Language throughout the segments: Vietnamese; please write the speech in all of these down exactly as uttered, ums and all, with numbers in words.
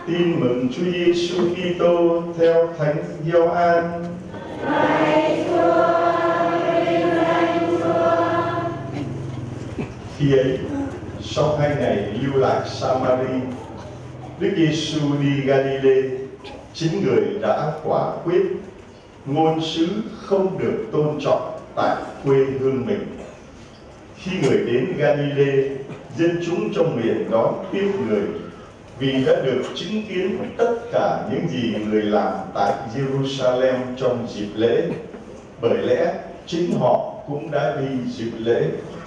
Tin mừng Chúa Giêsu Kitô theo Thánh Gioan. Khi ấy, sau hai ngày lưu lạc Samari, Đức Giêsu đi Galilee. Chính người đã quả quyết ngôn sứ không được tôn trọng tại quê hương mình. Khi người đến Galilee, dân chúng trong miền đón tiếp người, vì đã được chứng kiến tất cả những gì người làm tại Jerusalem trong dịp lễ. Bởi lẽ chính họ cũng đã đi dự lễ.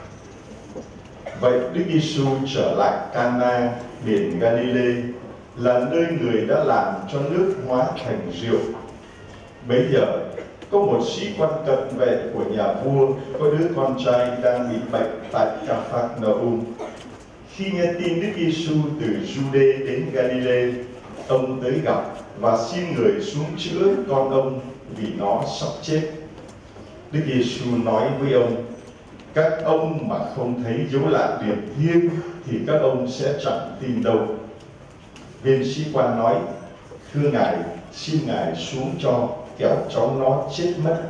Vậy Đức Giêsu trở lại Cana, miền Galilee, là nơi người đã làm cho nước hóa thành rượu. Bấy giờ, có một sĩ quan cận vệ của nhà vua có đứa con trai đang bị bệnh tại Ca-phác-na-um. Khi nghe tin Đức Giêsu từ Giu-đê đến Galilee, ông tới gặp và xin người xuống chữa con ông vì nó sắp chết. Đức Giêsu nói với ông: các ông mà không thấy dấu lạ điển thiêng thì các ông sẽ chẳng tin đâu. Viên sĩ quan nói: thưa ngài, xin ngài xuống cho, kéo cháu nó chết mất.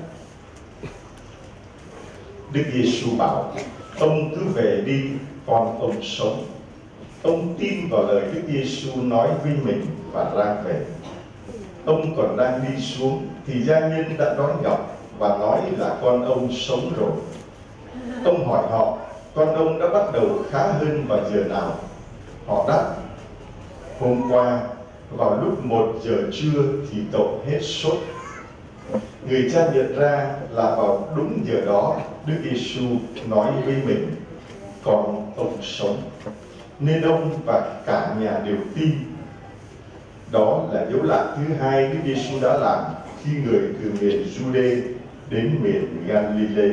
Đức Giêsu bảo: ông cứ về đi, con ông sống. Ông tin vào lời Đức Giêsu nói với mình và ra về. Ông còn đang đi xuống thì gia nhân đã đón gặp và nói là con ông sống rồi. Ông hỏi họ con ông đã bắt đầu khá hơn vào giờ nào. Họ đáp: hôm qua vào lúc một giờ trưa thì cậu hết sốt. Người cha nhận ra là vào đúng giờ đó Đức Giêsu nói với mình: con ông sống. Nên ông và cả nhà đều tin. Đó là dấu lạ thứ hai Đức Giêsu đã làm khi người từ miền Giu-đê đến miền Galilee.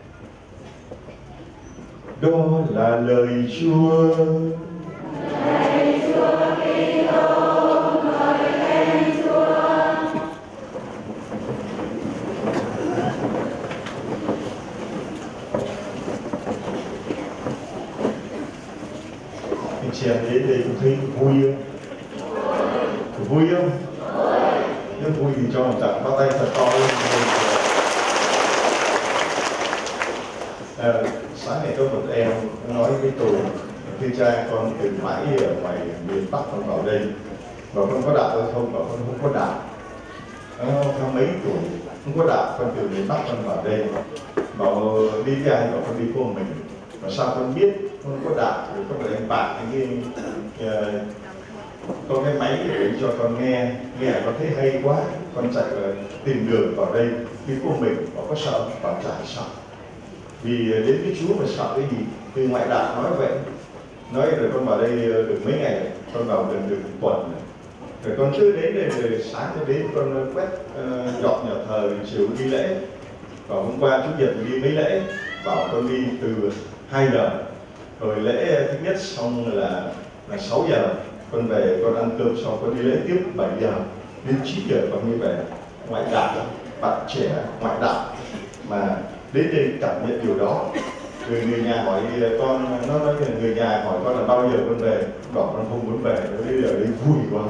Đó là lời Chúa. Lạy Chúa Kitô, ngợi khen Chúa. Anh chị em đến đây cũng thấy vui không? Vui không? Nếu vui thì cho một tràng bắt tay thật to lên. À, sáng ngày có một em nói với tôi: thưa cha, con từ mãi ở ngoài miền Bắc con vào đây, và con có đạo hay không? Và con không có đạo. À, tháng mấy tuổi không có đạo, con từ miền Bắc con vào đây. Bảo đi với ai? Bảo con đi của mình. Và sao con biết con có đạo? Thì có một anh bạn anh ấy uh, có cái máy để cho con nghe, nghe con thấy hay quá, con chạy uh, tìm đường vào đây đi của mình. Bảo có sợ? Bảo chả sợ. Vì đến với Chúa mà sợ cái gì? Từ ngoại đạo nói vậy. Nói rồi con vào đây được mấy ngày, con vào gần được một tuần rồi. Con chưa đến đây, rồi sáng cho đến con quét uh, dọn nhà thờ, chiều đi lễ. Và hôm qua Chủ nhật đi mấy lễ, bảo con đi từ hai giờ. Rồi lễ thứ nhất xong là là sáu giờ, con về con ăn cơm xong con đi lễ tiếp bảy giờ, đến chín giờ con mới về. Ngoại đạo, bạn trẻ ngoại đạo mà đến đây cảm nhận điều đó. Rồi người nhà hỏi con, nó nói người nhà hỏi con là bao giờ con về, bảo con không muốn về, nó bây giờ đây vui quá.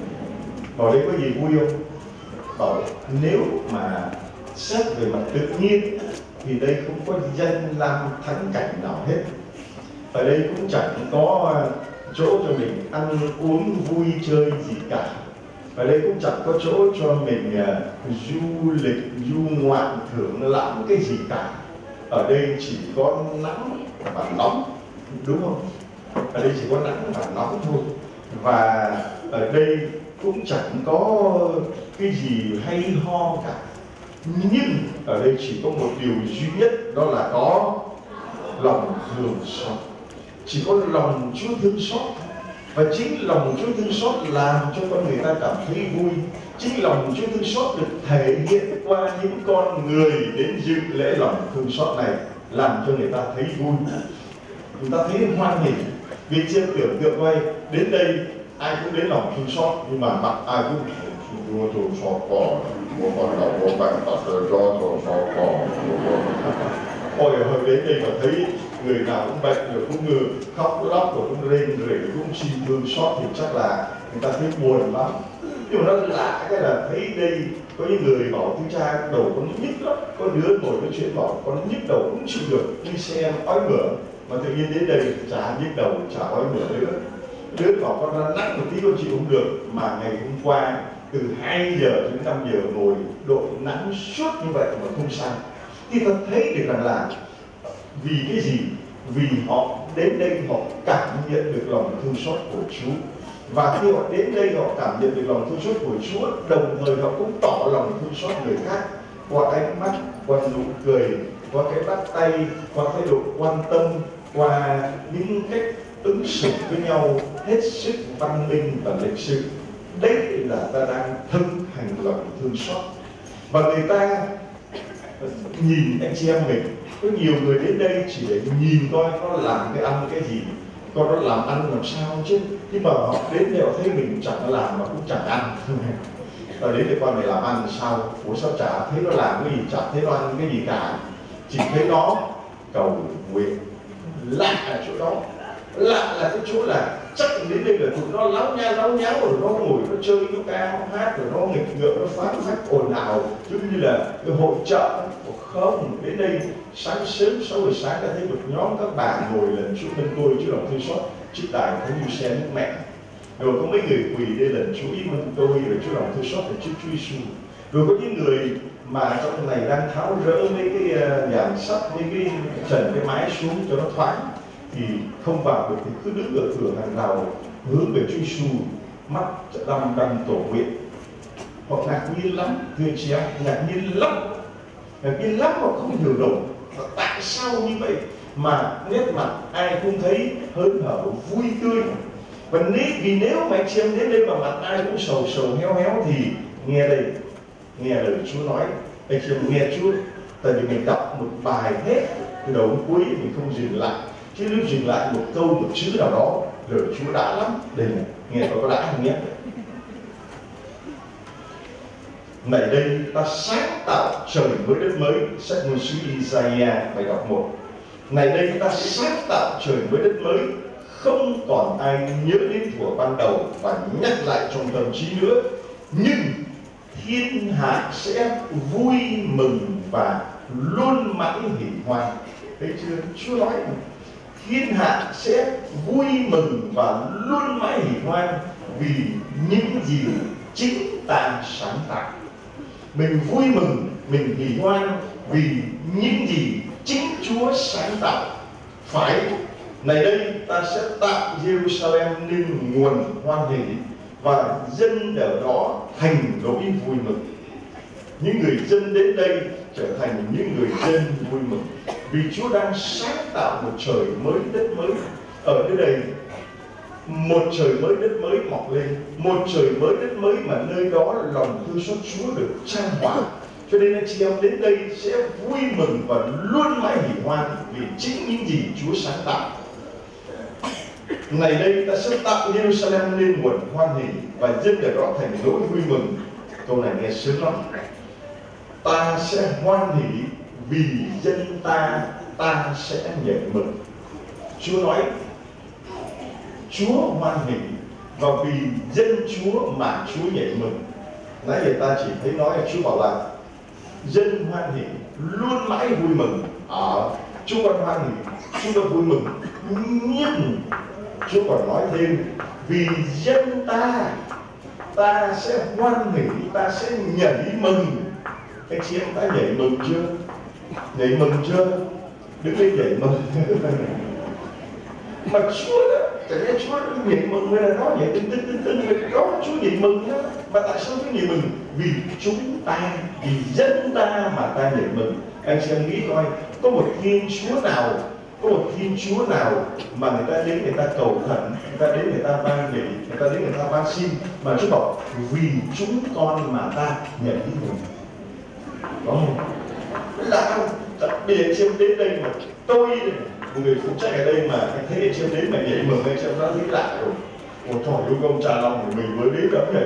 Bảo đây có gì vui không? Bảo nếu mà xét về mặt tự nhiên thì đây không có danh lam thắng cảnh nào hết. Ở đây cũng chẳng có chỗ cho mình ăn uống vui chơi gì cả. Ở đây cũng chẳng có chỗ cho mình uh, du lịch, du ngoạn, thưởng lãm cái gì cả. Ở đây chỉ có nắng và nóng, đúng không? Ở đây chỉ có nắng và nóng thôi. Và ở đây cũng chẳng có cái gì hay ho cả. Nhưng ở đây chỉ có một điều duy nhất, đó là có lòng thương xót. Chỉ có lòng Chúa thương xót. Và chính lòng Chúa thương xót làm cho con người ta cảm thấy vui. Chính lòng Chúa thương xót được thể hiện qua những con người đến dự lễ lòng thương xót này, làm cho người ta thấy vui, người ta thấy hoan hỉ. Vì chưa tưởng tượng coi, đến đây ai cũng đến lòng thương xót, nhưng mà mặt ai cũng Chúa thương xót con, của con là của bạn ta cho thương xót con. Ôi hồi đến đây mà thấy người nào cũng bệnh, rồi cũng ngừ, khóc lóc, rồi cũng rên rỉ, cũng xin thương xót, thì chắc là người ta thấy buồn lắm. Nhưng mà nó lạ cái là thấy đây có những người bảo thưa cha đầu con nhức lắm, có đứa ngồi nói chuyện bảo con nhức đầu cũng chịu được, đi xem ói mửa, mà tự nhiên đến đây chả nhức đầu, chả ói mửa nữa. Đứa bảo con ra nặng một tí con chịu không được, mà ngày hôm qua từ hai giờ đến năm giờ ngồi đội nắng suốt như vậy mà không sao. Thì ta thấy được rằng là vì cái gì? Vì họ đến đây họ cảm nhận được lòng thương xót của Chúa. Và khi họ đến đây họ cảm nhận được lòng thương xót của Chúa, đồng thời họ cũng tỏ lòng thương xót người khác qua ánh mắt, qua nụ cười, qua cái bắt tay, qua thái độ quan tâm, qua những cách ứng xử với nhau hết sức văn minh và lịch sự. Đấy là ta đang thực hành lòng thương xót. Và người ta nhìn anh chị em mình, có nhiều người đến đây chỉ để nhìn coi nó làm cái ăn cái gì, coi nó làm ăn làm sao chứ. Nhưng mà họ đến đây họ thấy mình chẳng làm mà cũng chẳng ăn. Và đến để con này làm ăn sao? Ủa sao chả thấy nó làm cái gì, chả thấy nó ăn cái gì cả. Chỉ thấy nó cầu nguyện. Lạ ở chỗ đó. Lạ là cái chỗ là chắc đến đây là tụi nó láo nha láo nháo, rồi nó ngồi nó chơi nó ca nó hát, rồi nó nghịch ngợm nó phán phách ồn ào, chứ như là cái hội chợ. Không, đến đây sáng sớm sáu giờ sáng ta thấy một nhóm các bà ngồi lần Chúa bên tôi chứ lòng thương xót trước đài thánh như xe nước mẹ, rồi có mấy người quỳ đây lần Chúa ý mừng tôi, rồi Chúa lòng thương xót là trước Chúa Giêsu. Rồi có những người mà trong này đang tháo rỡ mấy cái dàn sắt, mấy cái trần cái mái xuống cho nó thoáng, thì không vào được thì cứ đứng ở cửa hàng rào hướng về Chúa Giêsu, mắt đăm đăm tổ nguyện. Họ ngạc nhiên lắm, thưa chị em, ngạc nhiên lắm, ngạc nhiên lắm mà không hiểu nổi tại sao như vậy mà nét mặt ai cũng thấy hớn hở vui tươi. Và nếu, vì nếu mà anh chị em đến đây mà mặt ai cũng sầu sầu héo héo thì nghe đây, nghe lời Chúa nói, anh chị em nghe Chúa. Tại vì mình đọc một bài hết từ đầu đến cuối mình không dừng lại, chứ nếu dừng lại một câu một chữ nào đó lời Chúa đã lắm. Đây này, nghe có đã không nhé. Này đây ta sáng tạo trời mới đất mới, sách ngôn sứ Isaiah bài đọc một. Này đây ta sáng tạo trời mới đất mới, không còn ai nhớ đến thuở ban đầu và nhắc lại trong tâm trí nữa, nhưng thiên hạ sẽ vui mừng và luôn mãi hỉ hoan. Thấy chưa? Chúa nói thiên hạ sẽ vui mừng và luôn mãi hỉ hoan vì những gì chính ta sáng tạo. Mình vui mừng, mình hỉ hoan vì những gì chính Chúa sáng tạo. Phải, này đây ta sẽ tạo Jerusalem nên nguồn hoan hỷ và dân ở đó thành nỗi vui mừng. Những người dân đến đây trở thành những người dân vui mừng vì Chúa đang sáng tạo một trời mới đất mới. Ở nơi đây một trời mới đất mới mọc lên, một trời mới đất mới mà nơi đó lòng thương xót Chúa được trang hòa. Cho nên anh chị em đến đây sẽ vui mừng và luôn mãi hỉ hoan vì chính những gì Chúa sáng tạo. Này đây ta sẽ tạo Jerusalem nên nguồn hoan hỷ và dân ở đó thành nỗi vui mừng. Câu này nghe sướng lắm. Ta sẽ hoan hỷ vì dân ta, ta sẽ nhảy mừng. Chúa nói Chúa hoan hỷ và vì dân Chúa mà Chúa nhảy mừng. Nãy giờ ta chỉ thấy nói Chúa bảo là dân hoan hỷ luôn mãi vui mừng. Ở Chúa còn hoan hỷ, Chúa đã vui mừng, nhưng Chúa còn nói thêm vì dân ta, ta sẽ hoan hỷ, ta sẽ nhảy mừng. Anh chị em đã nhảy mừng chưa? Nhảy mừng chưa? Đứng lên nhảy mừng. Mà Chúa đó, chẳng lẽ Chúa nhảy mừng hay là nó nhảy tinh tinh tinh tinh vậy đó, Chúa nhảy mừng đó. Mà tại sao Chúa nhảy mừng? Vì chúng ta, vì dân ta mà ta nhảy mừng. Anh chị em nghĩ coi, có một Thiên Chúa nào, có một Thiên Chúa nào mà người ta đến người ta cầu khẩn, người ta đến người ta van nỉ, người ta đến người ta van xin mà Chúa bảo vì chúng con mà ta nhảy mừng. Có không? Là không? Bây giờ anh chị em đến đây mà tôi một người phụ trách ở đây mà anh thấy anh chị em đến mà nhảy mừng, anh chị em đã thấy lạ rồi. Ôi trời ơi, ông Trà Long của mình mới đến lắm nhỉ.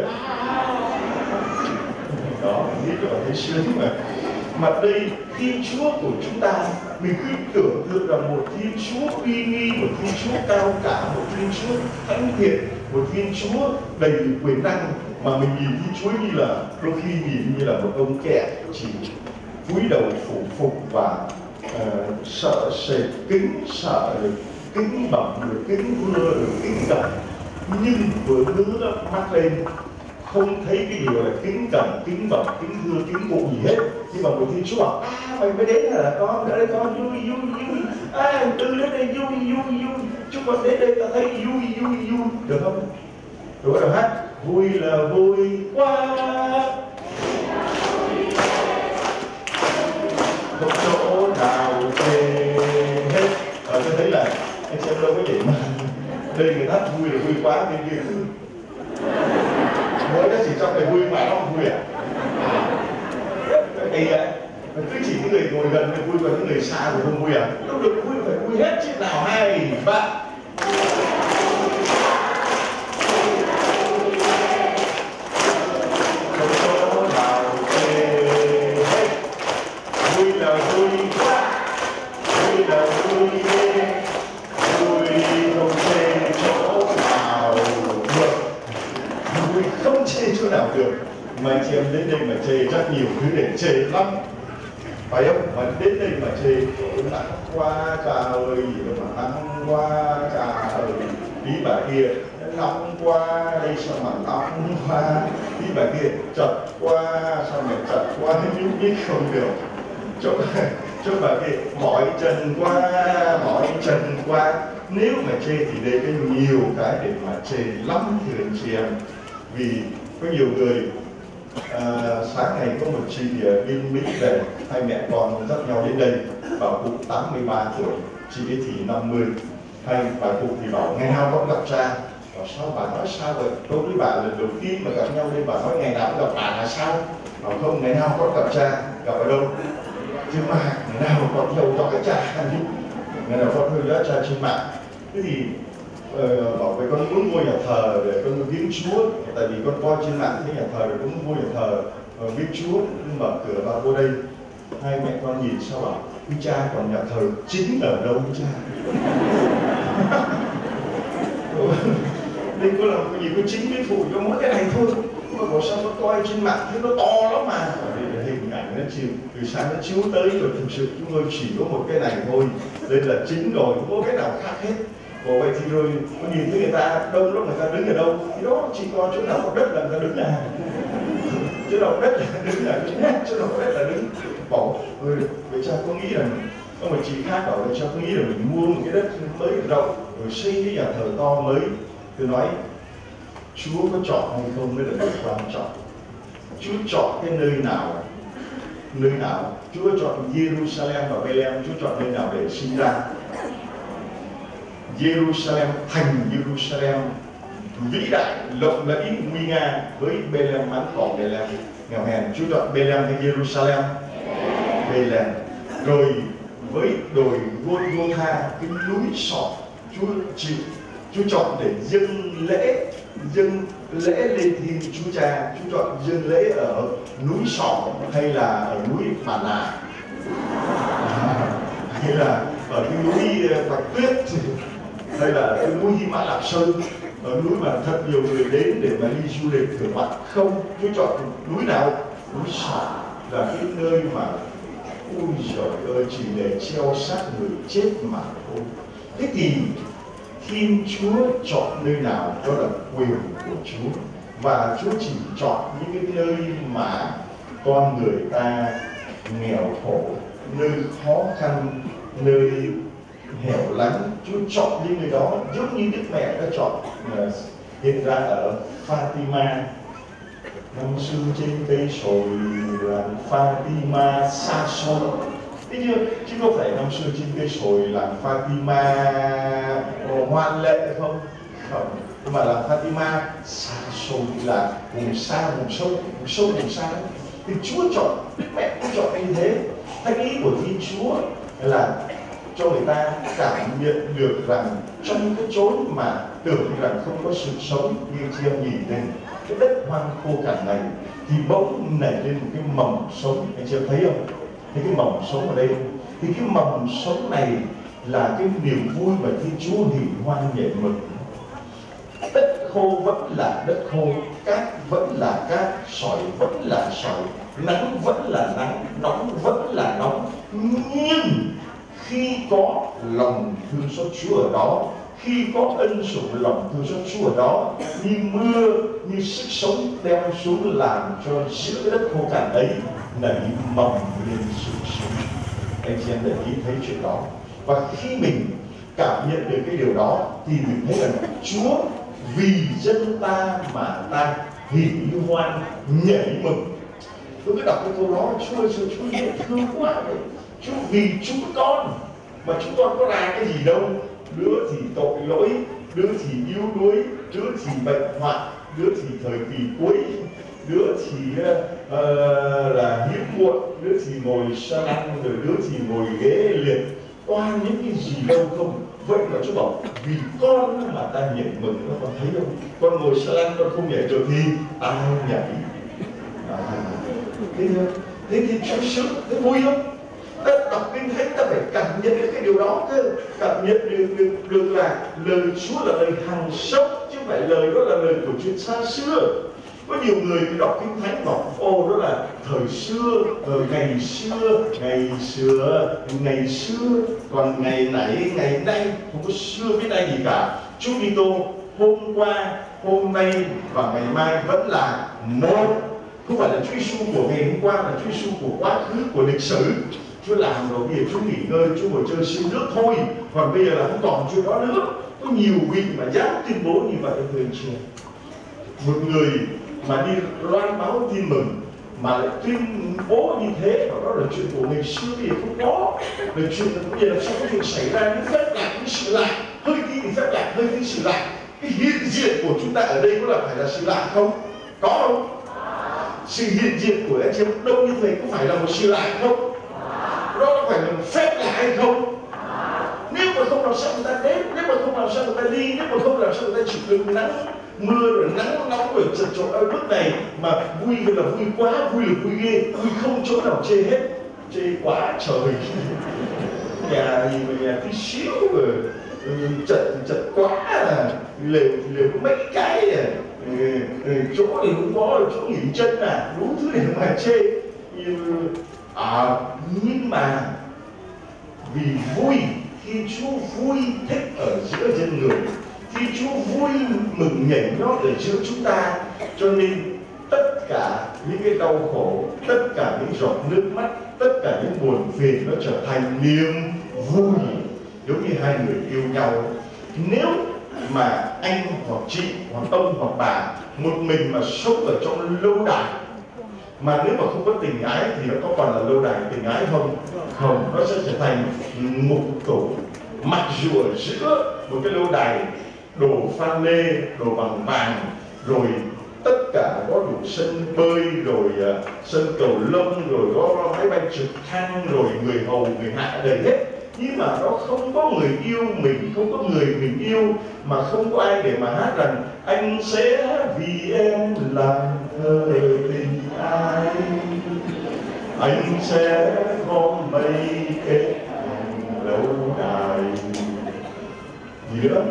Đó, biết rồi, thấy sướng mà. Mà đây, Thiên Chúa của chúng ta, mình cứ tưởng tượng là một Thiên Chúa uy nghi, một Thiên Chúa cao cả, một Thiên Chúa thánh thiện, một Thiên Chúa đầy quyền năng, mà mình nhìn Thiên Chúa như là đôi khi nhìn như là một ông kẻ chỉ cúi đầu phủ phục và uh, sợ sệt, kính sợ rồi kính bẩm rồi kính thưa rồi kính cẩn, nhưng vừa ngước mắt lên không thấy cái điều là kính cẩn, kính bẩm, kính thưa, kính cụ gì hết. Nhưng mà một Thiên Chúa bảo: à, mày mới đến hả con? Ở đây con vui vui vui. À, từ đến đây vui vui vui. Chúng con đến đây ta thấy vui vui vui, được không? Rồi bắt đầu hát: vui là vui quá, không chỗ nào chê hết. Ở tôi thấy là anh xem đâu có vậy mà đây người hát vui là vui quá, bên kia cứ mỗi cái chỉ trong này vui mà nó không vui à? Thì cứ chỉ những người ngồi gần thì vui, còn những người xa thì không vui à? Lúc được vui phải vui hết chứ nào. Hai ba không chỗ nào chê hết, vui là vui quá, vui là vui ghê, vui không chê chỗ nào được, vui không chê chỗ nào được. Mà anh chị em đến đây mà chê rất nhiều thứ để chê lắm, phải không? Mà đến đây mà chê nắng quá trời ơi, gì đâu mà nắng quá trời ơi, đi bà kia nóng quá, đây sao mà nóng quá, đi bà kia chật quá, sao mà chật quá, nhúc nhích không được, chỗ chỗ bà kia mỏi chân quá, mỏi chân quá. Nếu mà chê thì đây có nhiều cái để mà chê lắm thưa anh chị em. Vì có nhiều người à, sáng ngày có một chị bên Mỹ về, hai mẹ con dắt nhau đến đây. Bà cụ tám mươi ba tuổi, chị ấy thì năm mươi. Hai bà cụ thì bảo ngày nào con gặp cha. Bảo sao bà nói sao vậy? Tôi với bà lần đầu tiên mà gặp nhau đây, bà nói ngày nào cũng gặp bà là sao? Bảo không, ngày nào con gặp cha. Gặp ở đâu? Trên mạng. Ngày nào con theo dõi cha, ngày nào con theo dõi cha trên mạng. Thế thì Uh, bảo với con muốn mua nhà thờ để con viếng Chúa, tại vì con coi trên mạng thấy nhà thờ để con muốn mua nhà thờ uh, viếng Chúa, mở cửa vào vô đây. Hai mẹ con nhìn sao bảo: quý cha, còn nhà thờ chính ở đâu cha? Đây có làm cái gì có chính với phụ cho mỗi cái này thôi, mà bảo sao con coi trên mạng thấy nó to lắm mà. Đây là hình ảnh nó chiều từ sáng nó chiếu tới rồi, thực sự chúng tôi chỉ có một cái này thôi, đây là chính rồi, không có cái nào khác hết. Ồ, vậy thì rồi có nhìn thấy người ta đông lắm, người ta đứng ở đâu? Thì đó, chỉ có chỗ nào có đất là người ta đứng à, chỗ nào có đất là đứng à, chỗ nào có đất là đứng. Bảo ơi, vậy cha có nghĩ là có một chị khác bảo là cha có nghĩ là mình mua một cái đất mới rộng rồi xây cái nhà thờ to mới. Tôi nói Chúa có chọn hay không mới là điều quan trọng. Chúa chọn cái nơi nào, nơi nào? Chúa chọn Jerusalem và Bethlehem, Chúa chọn nơi nào để sinh ra? Jerusalem, thành Jerusalem vĩ đại, lộng lẫy, nguy nga, với Bethlehem ngắn cỏ Bethlehem nghèo hèn. Chúa chọn Bethlehem hay Jerusalem? Bethlehem. Rồi với đồi Golgotha, cái núi sọ, Chúa chịu, Chúa chọn để dâng lễ, dâng lễ lên Thiên Chúa Cha. Chúa chọn dâng lễ ở núi sọ hay là ở núi Bà Nà, hay là ở cái núi Bạch Tuyết, hay là cái núi Hy Mã Lạp Sơn, ở núi mà thật nhiều người đến để mà đi du lịch thưởng mặt. Không, Chúa chọn núi nào? Núi sọ, là cái nơi mà ôi trời ơi, chỉ để treo xác người chết mà thôi. Thế thì Thiên Chúa chọn nơi nào đó là quyền của Chúa, và Chúa chỉ chọn những cái nơi mà con người ta nghèo khổ, nơi khó khăn, nơi hẻo lánh. Chúa chọn những người đó, giống như Đức Mẹ đã chọn uh, hiện ra ở Fatima. Năm xưa trên cây sồi làng Fatima xa xôi, thế chưa? Chứ không phải năm xưa trên cây sồi làng Fatima ngoan lệ không? Không, nhưng mà làng Fatima xa xôi, là vùng xa, vùng sâu, vùng sâu, vùng xa. Thì Chúa chọn, Đức Mẹ cũng chọn như thế. Thánh ý của Thiên Chúa là cho người ta cảm nhận được rằng trong cái chốn mà tưởng rằng không có sự sống, như chị em nhìn lên cái đất hoang khô cằn này, thì bỗng nảy lên một cái mầm sống. Anh chị em thấy không? Thấy cái mầm sống ở đây không? Thì cái mầm sống này là cái niềm vui mà Thiên Chúa hỷ hoan nhảy mừng. Đất khô vẫn là đất khô, cát vẫn là cát, sỏi vẫn là sỏi, nắng vẫn là nắng, nóng vẫn là nóng. Nhưng khi có lòng thương xót Chúa ở đó, khi có ân sủng lòng thương xót Chúa ở đó, như mưa, như sức sống đem xuống làm cho giữa cái đất khô cằn ấy nảy mầm lên sự sống. Anh chị em để ý thấy chuyện đó. Và khi mình cảm nhận được cái điều đó thì mình thấy rằng Chúa vì dân ta mà ta hỉ hoan nhảy mừng. Tôi cứ đọc cái câu đó, Chúa ơi, Chúa dễ thương quá vậy. Chúa vì chúng con, mà chúng con có làm cái gì đâu. Đứa thì tội lỗi, đứa thì yếu đuối, đứa thì bệnh hoạn, đứa thì thời kỳ cuối, đứa thì uh, là hiếm muộn, đứa thì ngồi xa lăng, rồi đứa thì ngồi ghế liệt. Oan những cái gì đâu không. Vậy mà Chúa bảo vì con mà ta nhảy mừng, nó con thấy không? Con ngồi xa lăng con không nhảy được thì ai nhảy? À, thế thôi. Thế thì Chúa sướng, thế vui không? Ta đọc kinh thánh ta phải cảm nhận được cái điều đó cơ, cảm nhận được, được, được là lời Chúa là lời hằng sống, chứ không phải lời đó là lời của chuyện xa xưa. Có nhiều người đọc kinh thánh bảo ô đó là thời xưa, ờ, ngày xưa, ngày xưa, ngày xưa, còn ngày nãy, ngày nay không có xưa với nay gì cả. Chúa Kitô hôm qua, hôm nay và ngày mai vẫn là một. Không phải là Chúa Giêsu của ngày hôm qua, là Chúa Giêsu của quá khứ, của lịch sử. Chúa làm rồi bây giờ Chúa nghỉ ngơi, Chúa ngồi chơi xin nước thôi. Còn bây giờ là không còn Chúa đó nữa. Có nhiều vị mà dám tuyên bố như vậy thưa anh chị. Một người mà đi loan báo tin mừng mà lại tuyên bố như thế, và đó là chuyện của ngày xưa thì không có. Là chuyện bây giờ làm sao có chuyện xảy ra những phép lạ, những sự lạ, hơi tí thì phép lạ, hơi tí sự lạ. Cái hiện diện của chúng ta ở đây có là phải là sự lạ không? Có không? Sự hiện diện của anh chị em đông như thế có phải là một sự lạ không? Đó có phải là một phép lạ hay không? Nếu mà không làm sao người ta đến, nếu mà không làm sao người ta đi, nếu mà không làm sao người ta chịu đựng nắng mưa rồi nắng nóng rồi chật chội ở lúc này mà vui là vui quá, vui là vui ghê, vui không chỗ nào chê hết, chê quá trời. Nhà gì mà nhà tí xíu rồi chật chật quá à, lều lều có mấy cái à, chỗ thì không có, chỗ nghỉ chân à, đủ thứ để mà chê. Như à, nhưng mà vì vui, khi Chúa vui thích ở giữa dân người, khi Chúa vui mừng nhảy nhót ở giữa chúng ta, cho nên tất cả những cái đau khổ, tất cả những giọt nước mắt, tất cả những buồn phiền nó trở thành niềm vui. Giống như hai người yêu nhau, nếu mà anh hoặc chị hoặc ông hoặc bà một mình mà sống ở trong lâu đài, mà nếu mà không có tình ái thì nó có còn là lâu đài tình ái không? Không, nó sẽ trở thành mục tủ. Mặc dù ở giữa một cái lâu đài đồ phan lê, đồ bằng vàng, rồi tất cả có đủ sân bơi, rồi uh, sân cầu lông, rồi có máy bay trực thăng, rồi người hầu, người hạ đầy hết. Nhưng mà nó không có người yêu mình, không có người mình yêu, mà không có ai để mà hát rằng anh sẽ vì em làm thơ tình ai, anh sẽ có mấy kết thành lâu đài. Gì nữa?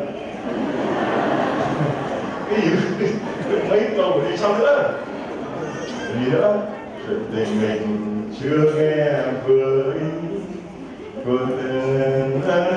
Cái gì? Mấy câu đi sau nữa? Gì nữa? Chuyện tình mình chưa nghe vừa ý, vừa tình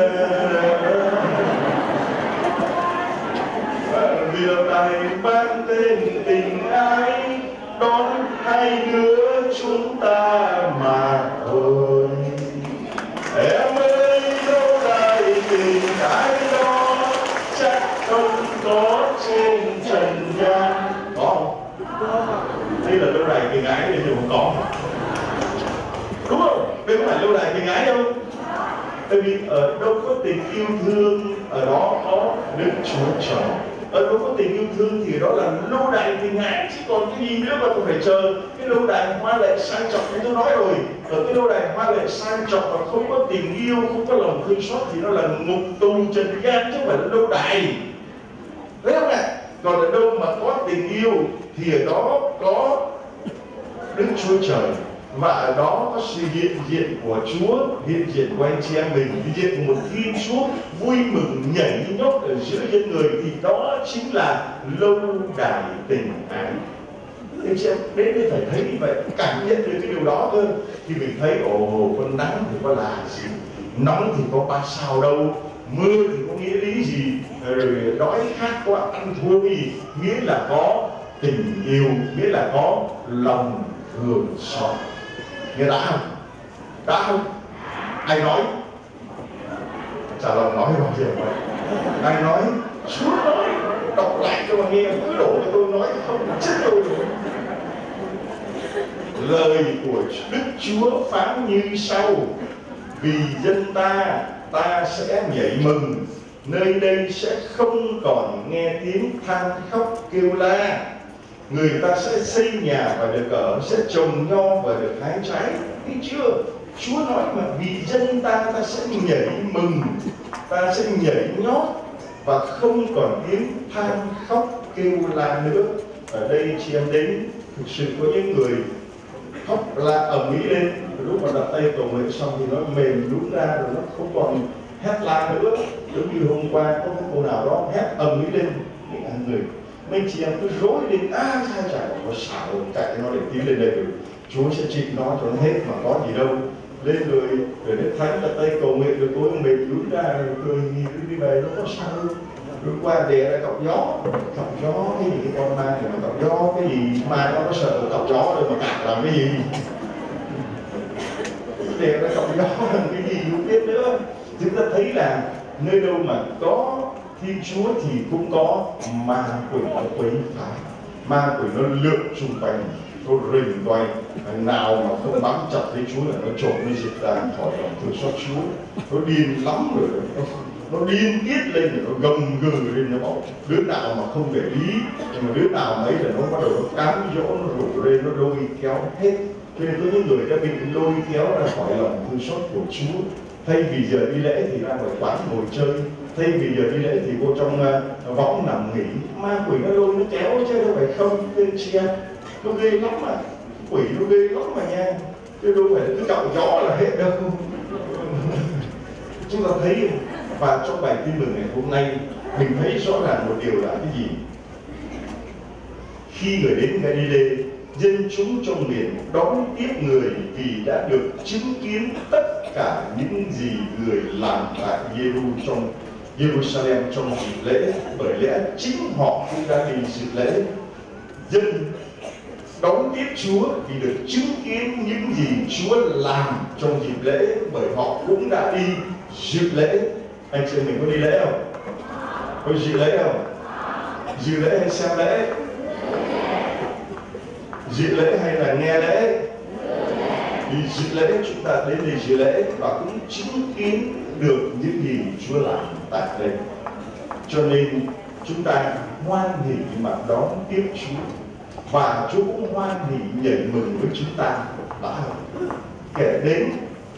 điều này mang tên tình ái, đón hai đứa chúng ta mà thôi. Em ơi, đâu lại tình ái đó, chắc không có trên trần gian. Có không? Đây là lâu đài tình ái thì không có. Đúng không? Đây có phải lâu đài tình ái không? Tại vì ở đâu có tình yêu thương, ở đó có Đức Chúa Trời. Ở đâu có tình yêu thương thì đó là lâu đài tình ái, chứ còn cái gì nữa mà tôi phải chờ cái lâu đài hoa lệ sang trọng. Như tôi nói rồi, ở cái lâu đài hoa lệ sang trọng mà không có tình yêu, không có lòng thương xót thì nó là ngục tù trần gian, chứ không phải là lâu đài. Thấy không ạ? Còn ở đâu mà có tình yêu thì ở đó có Đức Chúa Trời. Và ở đó có sự hiện diện của Chúa, hiện diện của anh chị em mình, hiện diện của một Thiên Chúa vui mừng nhảy nhót ở giữa dân người, thì đó chính là lâu đài tình ái. Anh chị em đến đây phải thấy như vậy, cảm nhận được cái điều đó cơ. Thì mình thấy ồ, con nắng thì có là gì, nóng thì có ba sao đâu, mưa thì có nghĩa lý gì, rồi đói khát quá ăn thua cái gì, nghĩa là có tình yêu, nghĩa là có lòng thương xót. Nghe đã không? Đã không? Ai nói? Trả lời nói bao giờ vậy? Ai nói? Chúa nói. Đọc lại cho mà nghe, cứ đổ cho tôi nói không chết tôi rồi. Lời của Đức Chúa phán như sau: vì dân ta, ta sẽ nhảy mừng, nơi đây sẽ không còn nghe tiếng than khóc kêu la. Người ta sẽ xây nhà và được ở, sẽ trồng nho và được hái trái. Thấy chưa? Chúa nói mà vì dân ta, ta sẽ nhảy mừng, ta sẽ nhảy nhót và không còn tiếng than khóc kêu la nữa. Ở đây chị em đến, thực sự có những người khóc la ầm ĩ lên, lúc mà đặt tay cầu nguyện xong thì nó mềm nhũn ra, rồi nó không còn hét la nữa. Giống như hôm qua có cái cô nào đó hét ầm ĩ lên, những người mấy chị em cứ rối lên, á sao chả có xảo chạy nó để tiến lên đây rồi Chúa sẽ trị nó cho nó hết mà có gì đâu. Lên rồi rồi Đức Thánh đặt tay cầu nguyện, rồi tôi mệt nhũn ra rồi cười nhìn đi về, nó có sao đâu. Rồi qua đè ra cọc gió, cọc gió cái gì, cái con ma này mà cọc gió cái gì, ma nó có sợ cọc gió đâu mà cạp làm cái gì, đè ra cọc gió làm cái gì không biết nữa. Chúng ta thấy là nơi đâu mà có Thiên Chúa thì cũng có ma quỷ nó quấy phá, ma quỷ nó lượn xung quanh, nó rình quanh, nào mà không bám chặt lấy Chúa là nó trộm nó dịch ra khỏi lòng thương xót Chúa. Nó điên lắm rồi, nó, nó điên tiết lên, rồi nó gầm gừ lên, nó bảo đứa nào mà không để ý, nhưng mà đứa nào mấy là nó bắt đầu nó cám dỗ, nó rủ lên, nó lôi kéo hết. Cho nên có những người đã bị lôi kéo ra khỏi lòng thương xót của Chúa. Thay vì giờ đi lễ thì ra ngoài quán ngồi chơi, thay vì giờ đi lễ thì vô trong uh, võng nằm nghỉ. Ma quỷ nó lôi nó kéo chứ đâu phải không, tên chia nó ghê lắm mà, quỷ nó ghê lắm mà nha, chứ đâu phải cứ cạo gió là hết đâu. Chúng ta thấy, và trong bài tin mừng ngày hôm nay mình thấy rõ ràng một điều là cái gì? Khi người đến Galilee, dân chúng trong miền đón tiếp người vì đã được chứng kiến tất cả những gì người làm tại Giê-ru trong Jerusalem trong dịp lễ, bởi lẽ chính họ cũng đã đi dự lễ. Dân đón tiếp Chúa vì được chứng kiến những gì Chúa làm trong dịp lễ, bởi họ cũng đã đi dự lễ. Anh chị mình có đi lễ không? Có dự lễ không? Dự lễ hay xem lễ? Dự lễ hay là nghe lễ? Đi dự lễ, chúng ta đến đây dự lễ và cũng chứng kiến được những gì Chúa làm tại đây. Cho nên chúng ta hoan hỉ mà đón tiếp Chúa, và Chúa cũng hoan hỉ nhảy mừng với chúng ta. Đã kẻ đến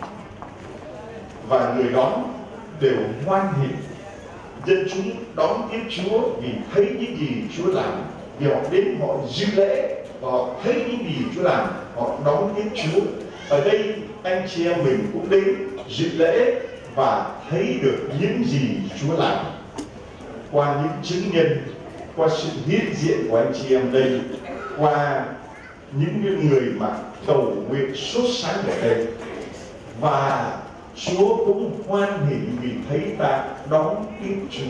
và người đón đều hoan hỉ. Dân chúng đón tiếp Chúa vì thấy những gì Chúa làm, vì họ đến họ dự lễ và họ thấy những gì Chúa làm, họ đón tiếp Chúa. Ở đây anh chị em mình cũng đến dự lễ và thấy được những gì Chúa làm qua những chứng nhân, qua sự hiện diện của anh chị em đây, qua những người mà cầu nguyện sốt sáng ở đây. Và Chúa cũng hoan hỉ vì thấy ta đón tiếp Chúa.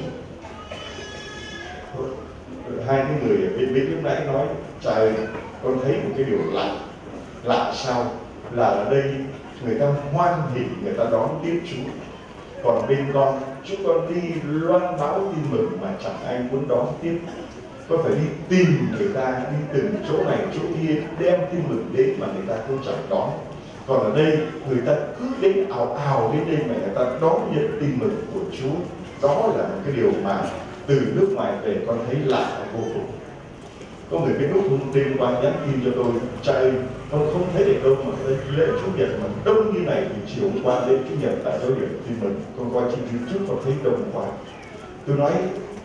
Hai cái người ở bên bên lúc nãy nói: trời, con thấy một cái điều lạ. Lạ sao? Là ở đây người ta hoan hỉ, người ta đón tiếp Chúa. Còn bên con, chúng con đi loan báo tin mừng mà chẳng ai muốn đón tiếp. Con phải đi tìm người ta, đi từng chỗ này chỗ kia, đem tin mừng đến mà người ta không chẳng đón. Còn ở đây người ta cứ đến ào ào đến đây mà người ta đón nhận tin mừng của Chúa. Đó là một cái điều mà từ nước ngoài về con thấy lạ vô cùng. Có người cái lúc hôm đêm qua nhắn tin cho tôi: cha ơi, con không thấy được đâu mà lễ Chủ nhật mà đông như này. Thì chiều hôm qua lễ Chủ nhật tại giáo điểm tin mừng, con qua trên YouTube con thấy đông quá. Tôi nói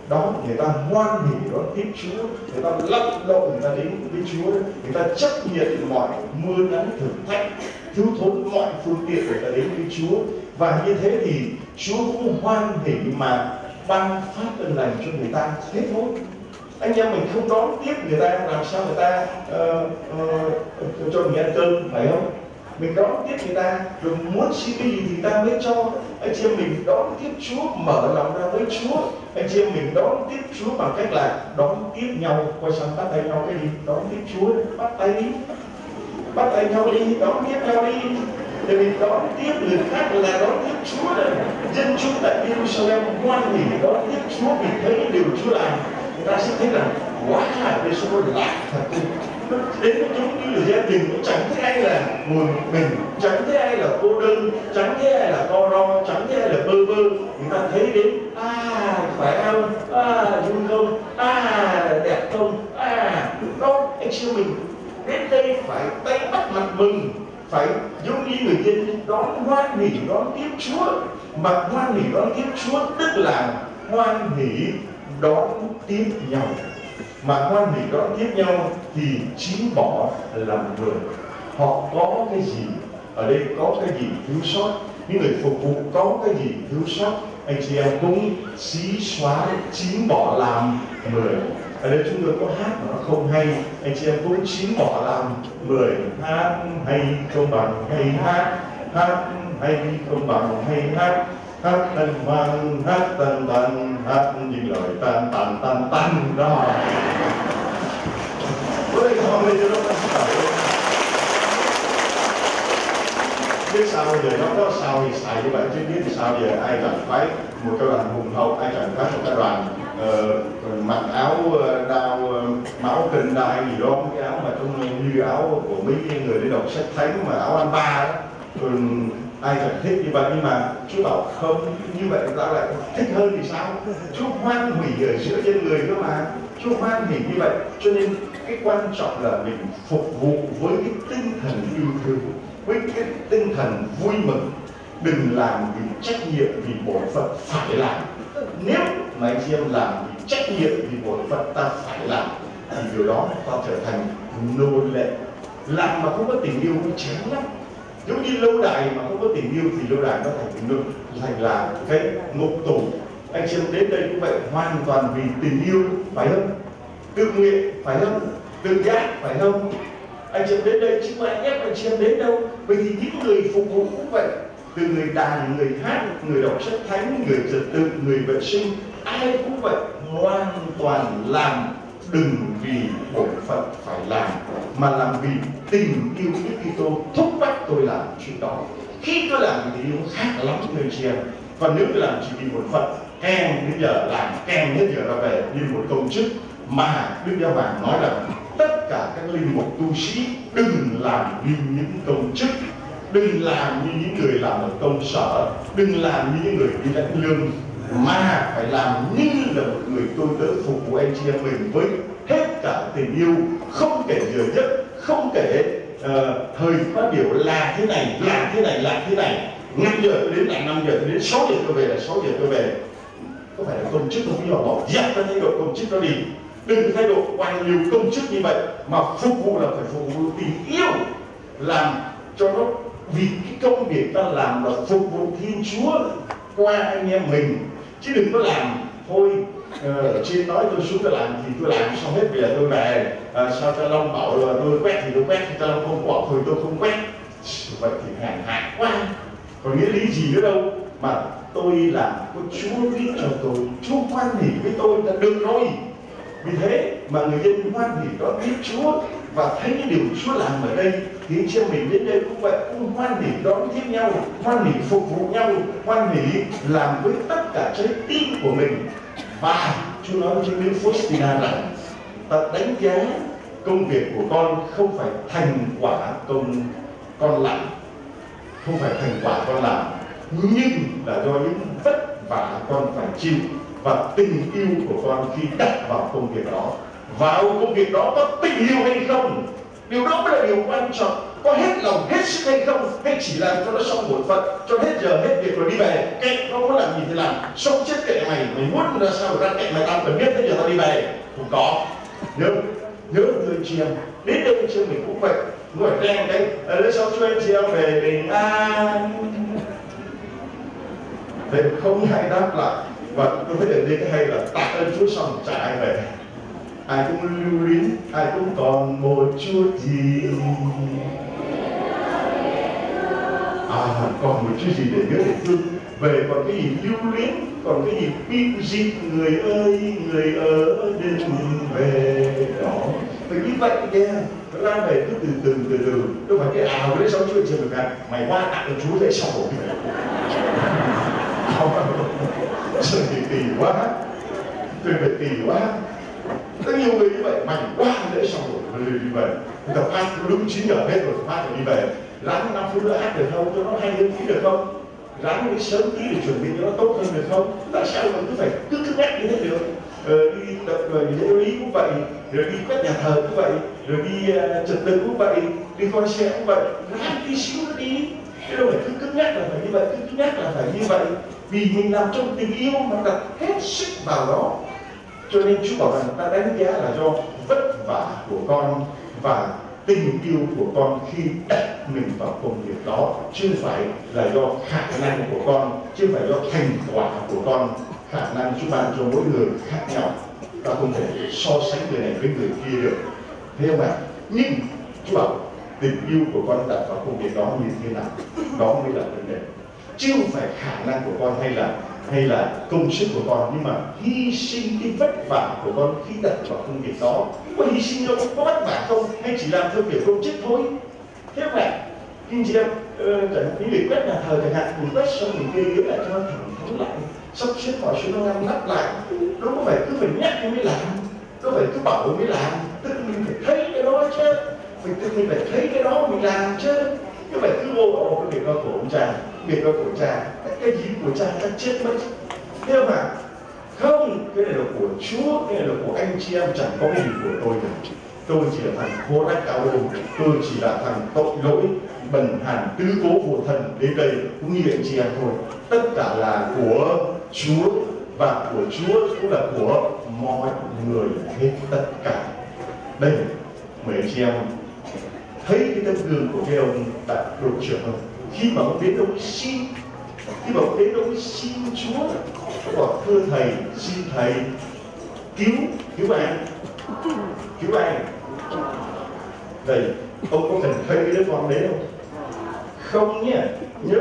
đó, người ta hoan hỉ đón tiếp Chúa, người ta lặn lội người ta đến với Chúa, người ta chấp nhận mọi mưa nắng thử thách, thiếu thốn mọi phương tiện để ta đến với Chúa. Và như thế thì Chúa cũng hoan hỉ mà ban phát ơn lành cho người ta. Thế thôi, anh em mình không đón tiếp người ta, làm sao người ta uh, uh, cho mình ăn cơm, phải không? Mình đón tiếp người ta, rồi muốn xin cái gì thì ta mới cho. Anh chị em mình đón tiếp Chúa, mở lòng ra với Chúa. Anh chị em mình đón tiếp Chúa bằng cách là đón tiếp nhau. Quay sang bắt tay nhau cái gì? Đón tiếp Chúa, bắt tay đi, bắt tay nhau đi, đón tiếp nhau đi. Để mình đón tiếp người khác là đón tiếp Chúa đấy. Dân chúng tại Jerusalem hoan hỉ đón tiếp Chúa vì thấy điều Chúa làm. Người ta sẽ thấy rằng quá là cái số lạ thật. Đến với chúng như là gia đình cũng chẳng thấy ai là một mình, chẳng thấy ai là cô đơn, chẳng thấy ai là co ro, chẳng thấy ai là bơ vơ. Người ta thấy đến à khỏe không, à vui không, à đẹp không, à đó. Anh chị mình đến đây phải tay bắt mặt mừng, phải giống như người dân đón hoan hỉ đón tiếp Chúa. Mà hoan hỉ đón tiếp Chúa tức là hoan hỉ đón tiếp nhau. Mà hoan hỉ đón tiếp nhau thì chín bỏ làm mười. Họ có cái gì ở đây, có cái gì thiếu sót, những người phục vụ có cái gì thiếu sót, anh chị em cũng xí xóa chín bỏ làm mười. Ở đây chúng tôi có hát mà nó không hay, anh chị em cũng chín bỏ làm mười. Hát hay không bằng hay hát, hát hay không bằng hay hát, hát tân văn, hát tân tân, hát những lời tan tan tan tan đó. Bữa nay không lên cho nó tan xài. Biết sao bây giờ nó có sao thì xài như vậy, chứ biết thì sao giờ ai chẳng phải một cái đoàn hùng hậu, ai chẳng phải một cái đoàn uh, mặc áo uh, đao uh, máu kinh đai gì đó, cái áo mà trông như áo của mấy người đi đọc sách thánh mà áo ăn ba đó. Rồi ai chẳng thích như vậy, nhưng mà Chúa bảo không, như vậy ta lại thích hơn thì sao? Chúa hoan hỉ ở giữa dân người cơ mà. Chúa hoan hỉ như vậy, cho nên cái quan trọng là mình phục vụ với cái tinh thần yêu thương, với cái tinh thần vui mừng. Đừng làm vì trách nhiệm, vì bổn phận phải làm. Nếu mà anh chị em làm vì trách nhiệm, vì bổn phận ta phải làm, thì điều đó ta trở thành nô lệ. Làm mà không có tình yêu nó chán lắm. Giống như lâu đài mà không có tình yêu thì lâu đài nó thành ngục, thành là cái ngục tù. Anh chị em đến đây cũng vậy, hoàn toàn vì tình yêu, phải không? Tự nguyện, phải không? Tự giác, phải không? Anh chị em đến đây chứ không ai ép anh chị em đến đâu. Bởi vì những người phục vụ cũng vậy, từ người đàn, người hát, người đọc sách thánh, người trật tự, người vệ sinh, ai cũng vậy, hoàn toàn làm đừng vì bổn phận phải làm, mà làm vì tình yêu Đức Kitô thúc bách tôi làm chuyện đó. Khi tôi làm thì điều khác lắm người chị em. Còn nếu tôi làm chỉ vì bổn phận, kèm đến giờ làm, kèm đến giờ ra về như một công chức, mà Đức Giáo Hoàng nói rằng tất cả các linh mục tu sĩ đừng làm như những công chức, đừng làm như những người làm ở công sở, đừng làm như những người đi lãnh lương, mà phải làm như là một người tôi tớ phục vụ anh chị em mình với hết cả tình yêu, không kể giờ giấc, không kể uh, thời phát biểu là thế này, là thế này, là thế này. năm giờ tôi đến là năm giờ, tôi đến sáu giờ tôi về là sáu giờ tôi về. Có phải là công chức không? Nhưng mà bỏ dẹp cái thái độ công chức đó đi. Đừng thái độ quan liêu công chức như vậy, mà phục vụ là phải phục vụ tình yêu, làm cho nó vì cái công việc ta làm là phục vụ Thiên Chúa qua anh em mình, chứ đừng có làm thôi. Ở trên nói tôi xuống tôi làm thì tôi làm xong hết, bây giờ tôi về. À, sao cha Long bảo là tôi quét thì tôi quét, thì cha Long không bỏ thôi tôi không quét. Vậy thì hèn hạ quá, còn nghĩa lý gì nữa đâu. Mà tôi làm có Chúa viết cho tôi, Chúa hoan hỉ với tôi là được rồi. Vì thế mà người dân hoan hỉ đón tiếp Chúa và thấy những điều Chúa làm ở đây, thì anh chị em mình đến đây cũng vậy, cũng hoan hỉ đón tiếp nhau, hoan hỉ phục vụ nhau, hoan hỉ làm với tất cả trái tim của mình. Và Chúa nói với nữ Faustina rằng ta đánh giá công việc của con không phải thành quả công con làm, không phải thành quả con làm, nhưng là do những vất vả con phải chịu và tình yêu của con khi đặt vào công việc đó. Vào công việc đó có tình yêu hay không, điều đó mới là điều quan trọng. có hết lòng hết sức hay không, hay chỉ làm cho nó xong bổn phận, cho hết giờ hết việc rồi đi về, kệ nó muốn làm gì thì làm, sống chết kệ mày, mày muốn ra sao ra kệ mày, tao cần biết thế giờ tao đi về. Không có. Nhớ nhớ người chị em, đến đây chị em mình cũng vậy, ngồi đen cái lấy sao cho anh chị em về bình an. Để không ai đáp lại, và tôi thấy ở đây cái hay là tạ ơn Chúa xong chả ai về, ai cũng lưu luyến, ai cũng còn một chút gì, à còn một chút gì để nhớ để thương, về còn cái gì lưu luyến, còn cái gì pin dịp, người ơi người ở đừng về đó. Phải như vậy kia, nó lan về cứ từ từ từ từ, đâu phải cái ảo đấy xong chưa chưa được cả, mày qua tặng cho Chúa dễ xong rồi. Trời thì kỳ quá, tôi phải kỳ quá. Có nhiều người như vậy, mạnh quá lễ xong rồi đi về. Người ta phát đúng chín giờ hết rồi, phát rồi đi về. Ráng năm phút nữa hát được không? Cho nó hay hơn tí được không? Ráng đi sớm tí để chuẩn bị cho nó tốt hơn được không? Tại sao mà cứ phải cứ cứ ngắt như thế được? Ờ, đi tập lễ lý cũng vậy, rồi đi quét nhà thờ cũng vậy, rồi đi uh, trật tự cũng vậy, đi con xe cũng vậy. Ráng tí xíu nữa đi. Chứ đâu phải cứ cứ nhắc là phải như vậy, cứ cứ nhắc là phải như vậy. Vì mình làm trong tình yêu mà đặt hết sức vào đó. Cho nên Chúa bảo rằng ta đánh giá là do vất vả của con và tình yêu của con khi đặt mình vào công việc đó, chứ không phải là do khả năng của con, chứ không phải do thành quả của con. Khả năng Chúa ban cho mỗi người khác nhau, ta không thể so sánh người này với người kia được, thấy không ạ? Nhưng Chúa bảo tình yêu của con đặt vào công việc đó như thế nào, đó mới là vấn đề, chứ không phải khả năng của con hay là hay là công sức của con, nhưng mà hy sinh cái vất vả của con khi đặt vào công việc đó. Có hy sinh đâu, có vất vả không, hay chỉ làm theo kiểu công chức thôi, thế không ạ? Anh chị em, những người quét nhà thờ chẳng hạn, mình quét xong mình kê ghế lại cho nó thẳng thắn lại, sắp xếp mọi sự nó ngăn nắp lại, đâu có phải cứ phải nhắc mới làm, đâu phải cứ bảo mới làm, tức mình phải thấy cái đó chứ, mình tự mình phải thấy cái đó mình làm chứ, chứ phải cứ vô ồ cái việc đó của ông cha, việc đó của cha, cái gì của cha ta chết mất, thế không ạ? Không, cái này là của Chúa, cái này là của anh chị em, chẳng có cái gì của tôi cả. Tôi chỉ là thằng khô rách cao ôm, tôi chỉ là thằng tội lỗi bần hàn tứ cố vô thần đến đây cũng như anh chị em thôi. Tất cả là của Chúa, và của Chúa cũng là của mọi người hết tất cả. Đây, mấy anh chị em thấy cái tấm gương của cái ông đại đội trưởng không? Khi mà ông đến ông xin, khi mà ông đến ông xin Chúa, ông bảo thưa thầy, xin thầy cứu cứu anh, cứu anh. Đây, ông có cần thấy cái đứa con đấy không? Không nhé, nhớ.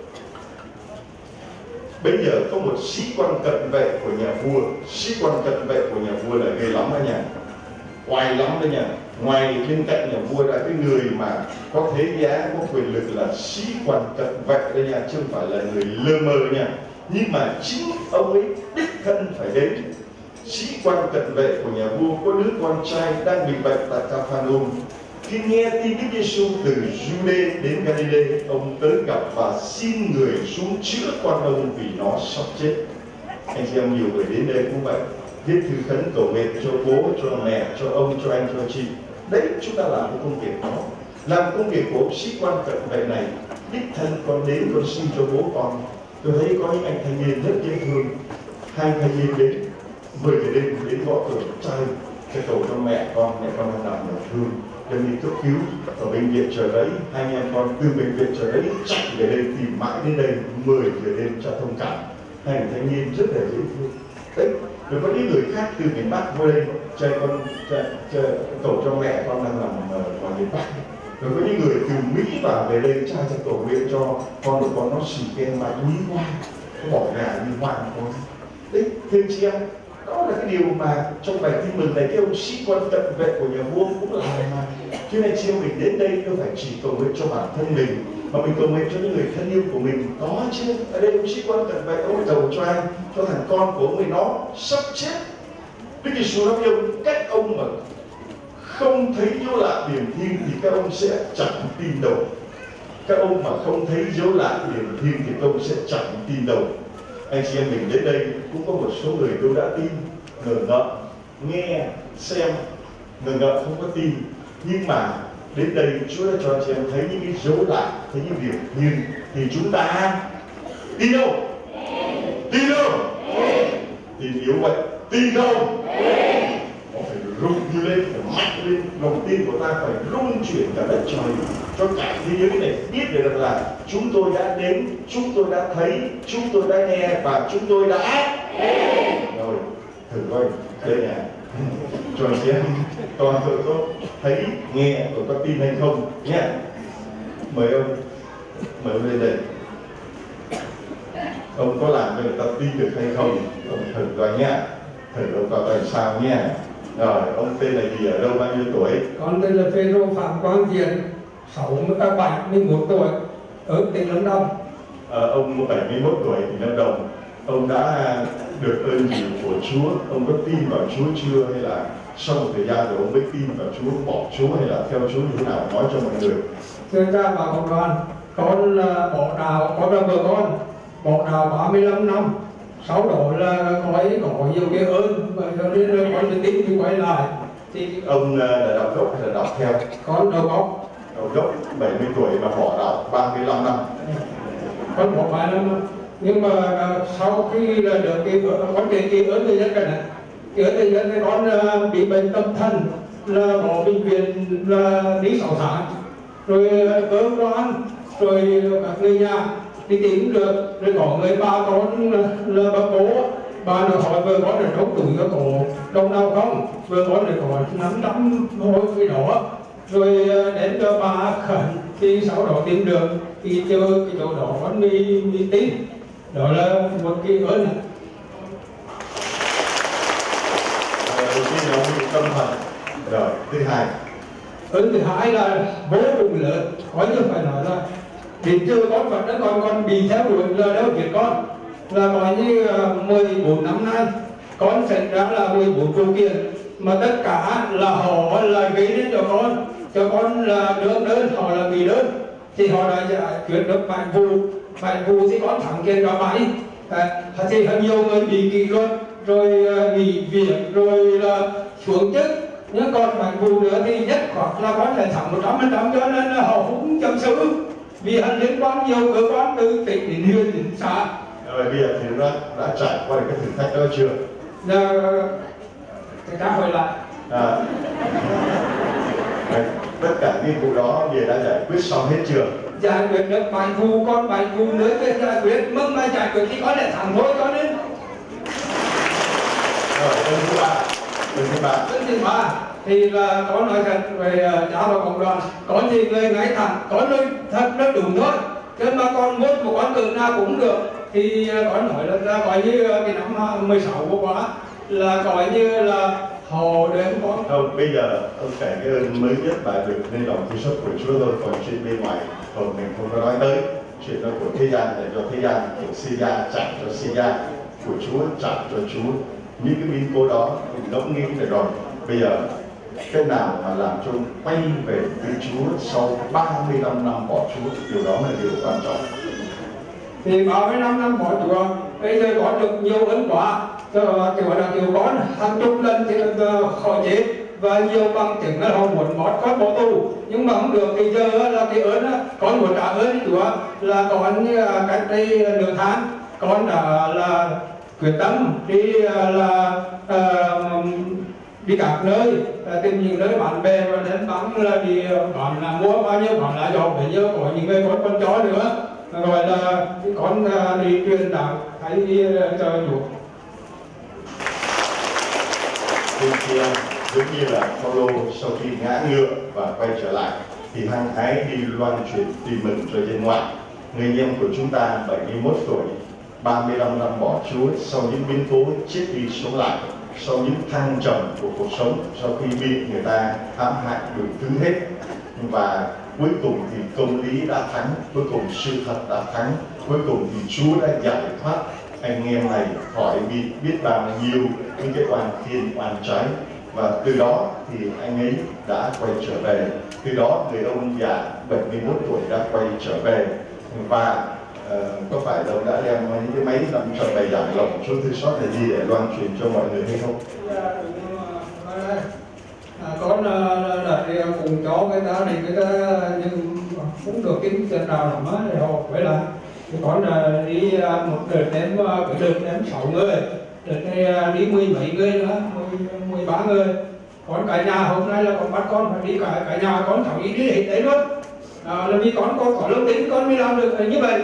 Bây giờ có một sĩ quan cận vệ của nhà vua, sĩ quan cận vệ của nhà vua là ghê lắm đó nha, oai lắm đó nha. Ngoài bên cạnh nhà vua là cái người mà có thế giá, có quyền lực là sĩ quan cận vệ đây nha, chứ không phải là người lơ mơ nha. Nhưng mà chính ông ấy đích thân phải đến. Sĩ quan cận vệ của nhà vua có đứa con trai đang bị bệnh tại Capernaum. Khi nghe tin Đức Giêsu từ Jude đến Galilee, ông tới gặp và xin người xuống chữa con ông vì nó sắp chết. Anh chị em nhiều người đến đây cũng vậy, viết thư khấn cầu nguyện cho bố, cho mẹ, cho ông, cho anh, cho chị. Đấy, chúng ta làm cái công việc đó, làm công việc của ông sĩ quan cận vệ này. Đích thân con đến con xin cho bố con. Tôi thấy có những anh thanh niên rất dễ thương, hai thanh niên đến mười giờ đêm đến gõ cửa trai cái cầu cho mẹ con, mẹ con đang nằm ở thương, đem đi cấp cứu ở bệnh viện Chợ Rẫy. Hai anh em con từ bệnh viện Chợ Rẫy chạy về đây tìm mãi đến đây mười giờ đêm cho thông cảm. Hai anh thanh niên rất là dễ thương. Đấy, rồi có những người khác từ miền Bắc vô đây chơi con chơi, chơi, cầu cho mẹ con đang nằm ở ngoài miền Bắc. Rồi có những người từ Mỹ vào về đây cha cho cầu nguyện cho con của con nó xì ke mà quý quá, nó bỏ gà như hoang con. Đấy, thưa chị em, đó là cái điều mà trong bài tin mừng này cái ông sĩ quan cận vệ của nhà vua cũng làm mà. Cho nên chị em mình đến đây đâu phải chỉ cầu nguyện cho bản thân mình, mà mình cầu nguyện cho những người thân yêu của mình. Có chứ, ở đây ông sĩ quan cận vệ ông cầu cho anh, cho thằng con của ông ấy nó sắp chết. Đức Giêsu nói với ông, các ông mà không thấy dấu lạ điển thiên thì các ông sẽ chẳng tin đâu. Các ông mà không thấy dấu lạ điển thiên thì các ông sẽ chẳng tin đâu. Anh chị em mình đến đây cũng có một số người tôi đã tin, ngờ ngợ, nghe, xem, ngờ ngợ không có tin. Nhưng mà Đến đây Chúa đã cho anh chị em thấy những cái dấu lạ, thấy những điều hiền, thì chúng ta tin không? Tin không? Tin yếu vậy, tin không? Nó phải rung như lên, phải mạnh lên, lòng tin của ta phải rung chuyển cả đất trời, cho cả thế giới này biết được rằng là chúng tôi đã đến, chúng tôi đã thấy, chúng tôi đã nghe và chúng tôi đã rồi. Thử coi đây nè, cho anh chị em toàn tôi có thấy, nghe, tôi có tin hay không nhé. Mời ông, mời ông lên đây. Ông có làm cho người ta tin được hay không? Ông thử coi nhé, thử ông coi tại sao nhé. Rồi, ông tên là gì, ở đâu, bao nhiêu tuổi? Con tên là Phêrô Phạm Quang Diện, sáu bảy mươi mốt tuổi, ở tỉnh Lâm Đồng. À, ông bảy mươi mốt tuổi thì Lâm Đồng. Ông đã được ơn gì của Chúa? Ông có tin vào Chúa chưa? Hay là sau một thời gian rồi ông mới tin vào Chúa, bỏ Chúa, hay là theo Chúa như thế nào? Nói cho mọi người. Thưa cha và cộng đoàn, con bỏ đạo, con là vợ con bỏ đạo ba mươi lăm năm. Sau đó là có ấy có nhiều cái ơn, và cho nên con mới tin thì quay lại. Thì Ông là đọc gốc hay là đọc theo? con đầu gốc. Đầu gốc bảy mươi tuổi mà bỏ đạo ba mươi lăm năm. Con bỏ ba năm, nhưng mà sau khi là được cái con kể cái ơn người dân cái này, cái ơn người dân thì con bị bệnh tâm thần, là bỏ bệnh viện là đi sáu tháng, rồi cơ quan, rồi các người nhà đi tìm được, rồi có người ba con là, là bà cố, bà nó hỏi vợ con là trong túi có cổ đồng nào không, vợ con là có năm trăm hồi cái đó, rồi đến cho bà khẩn, thì sau đó tìm được thì chờ cái chỗ đó con đi đi tin. Đó là một cái ơn này. Đầu tiên là ông bị tâm thần. Rồi, thứ hai. Ơn thứ hai là vô cùng lớn, có như phải nói là đến chưa con Phật đó con con bị theo đuổi là đâu việc con, là gọi như mười bốn năm nay con xảy ra là mười bốn vụ kiện, mà tất cả là họ là ghi đến cho con, cho con là đơn đơn, họ là bị đơn, thì họ đã giải quyết được bảy vụ, bảy vụ thì con thắng kiện cả bảy. À, thì nhiều người bị kỷ luật, rồi nghỉ việc, rồi là xuống chức, nhưng còn bảy vụ nữa thì nhất hoặc là con phải thắng một trăm phần trăm, cho nên là họ cũng chậm xử, vì hắn liên quan nhiều cơ quan từ tỉnh đến huyện đến xã. Rồi bây giờ thì đã, đã trải qua cái thử thách đó chưa? Là người ta hỏi lại. À, tất cả những vụ đó bây giờ đã giải quyết xong hết chưa? Giải quyết được bảy vụ, còn bảy vụ nữa thì giải quyết, mong mà giải quyết thì có lẽ thắng thôi, cho nên. Rồi, đơn thứ ba, đơn thứ ba. Đơn thứ ba thì là có nói thật về cha và cộng đoàn, có gì người ngay thẳng, có nơi thật nó đúng thôi, chứ mà con muốn một con đường nào cũng được. Thì có nói là coi như cái năm mười sáu vừa qua là coi như là họ đến con. Không, bây giờ ông kể cái ơn mới nhất bài được nên lòng thương xót của Chúa thôi, còn chuyện bên ngoài còn mình không có nói tới. Chuyện đó của thế gian để cho thế gian, của xê gia trả cho xê gia, của Chúa trả cho Chúa. Những cái biến cố đó mình ngẫm nghĩ được rồi. Bây giờ cái nào mà làm cho ông quay về với Chúa sau ba mươi lăm năm bỏ Chúa, điều đó là điều quan trọng. Thì ba mươi lăm năm bỏ Chúa, bây giờ có được nhiều ấn quả, cho kiểu là kiểu con hàng chục lần thì khỏi chết, và nhiều bằng chứng là họ muốn mót con bỏ tù, nhưng mà không được. Thì giờ là cái ơn con muốn trả ơn Chúa là con cách đây nửa tháng con đã là quyết tâm đi là uh, đi các nơi, uh, tìm những nơi bạn bè và đến bán là đi bán là mua bao nhiêu bán là dọn, bây giờ có những người con con chó nữa, gọi là con uh, đi truyền đạo hay đi uh, cho chủ. Bên kia giống như là Phaolô sau khi ngã ngựa và quay trở lại thì hăng hái đi loan truyền tin mừng cho dân ngoại. Người anh em của chúng ta bảy mươi mốt tuổi, ba mươi lăm năm bỏ Chúa, sau những biến cố chết đi sống lại, sau những thăng trầm của cuộc sống, sau khi bị người ta hãm hại đủ thứ hết, và cuối cùng thì công lý đã thắng, cuối cùng sự thật đã thắng, cuối cùng thì Chúa đã giải thoát anh em này khỏi bị biết bao nhiêu những cái oan thiên oan trái, và từ đó thì anh ấy đã quay trở về. Từ đó người ông già bảy mươi mốt tuổi đã quay trở về, và uh, có phải là ông đã đem những cái máy làm cho bài giảng lòng Chúa thương xót là gì để loan truyền cho mọi người hay không? À, con đã cụ cho người ta thì người ta nhưng cũng được cái tiền nào làm á thì họ quay lại. Còn là đi một đợt đến cái đợt đến sáu người, đợt này đi mười mấy người nữa, mười ba người. Còn cả nhà hôm nay là con bắt con phải đi cả cả nhà con cháu đi đi hết đấy luôn. À, là vì con con có lương tính con mới làm được như vậy.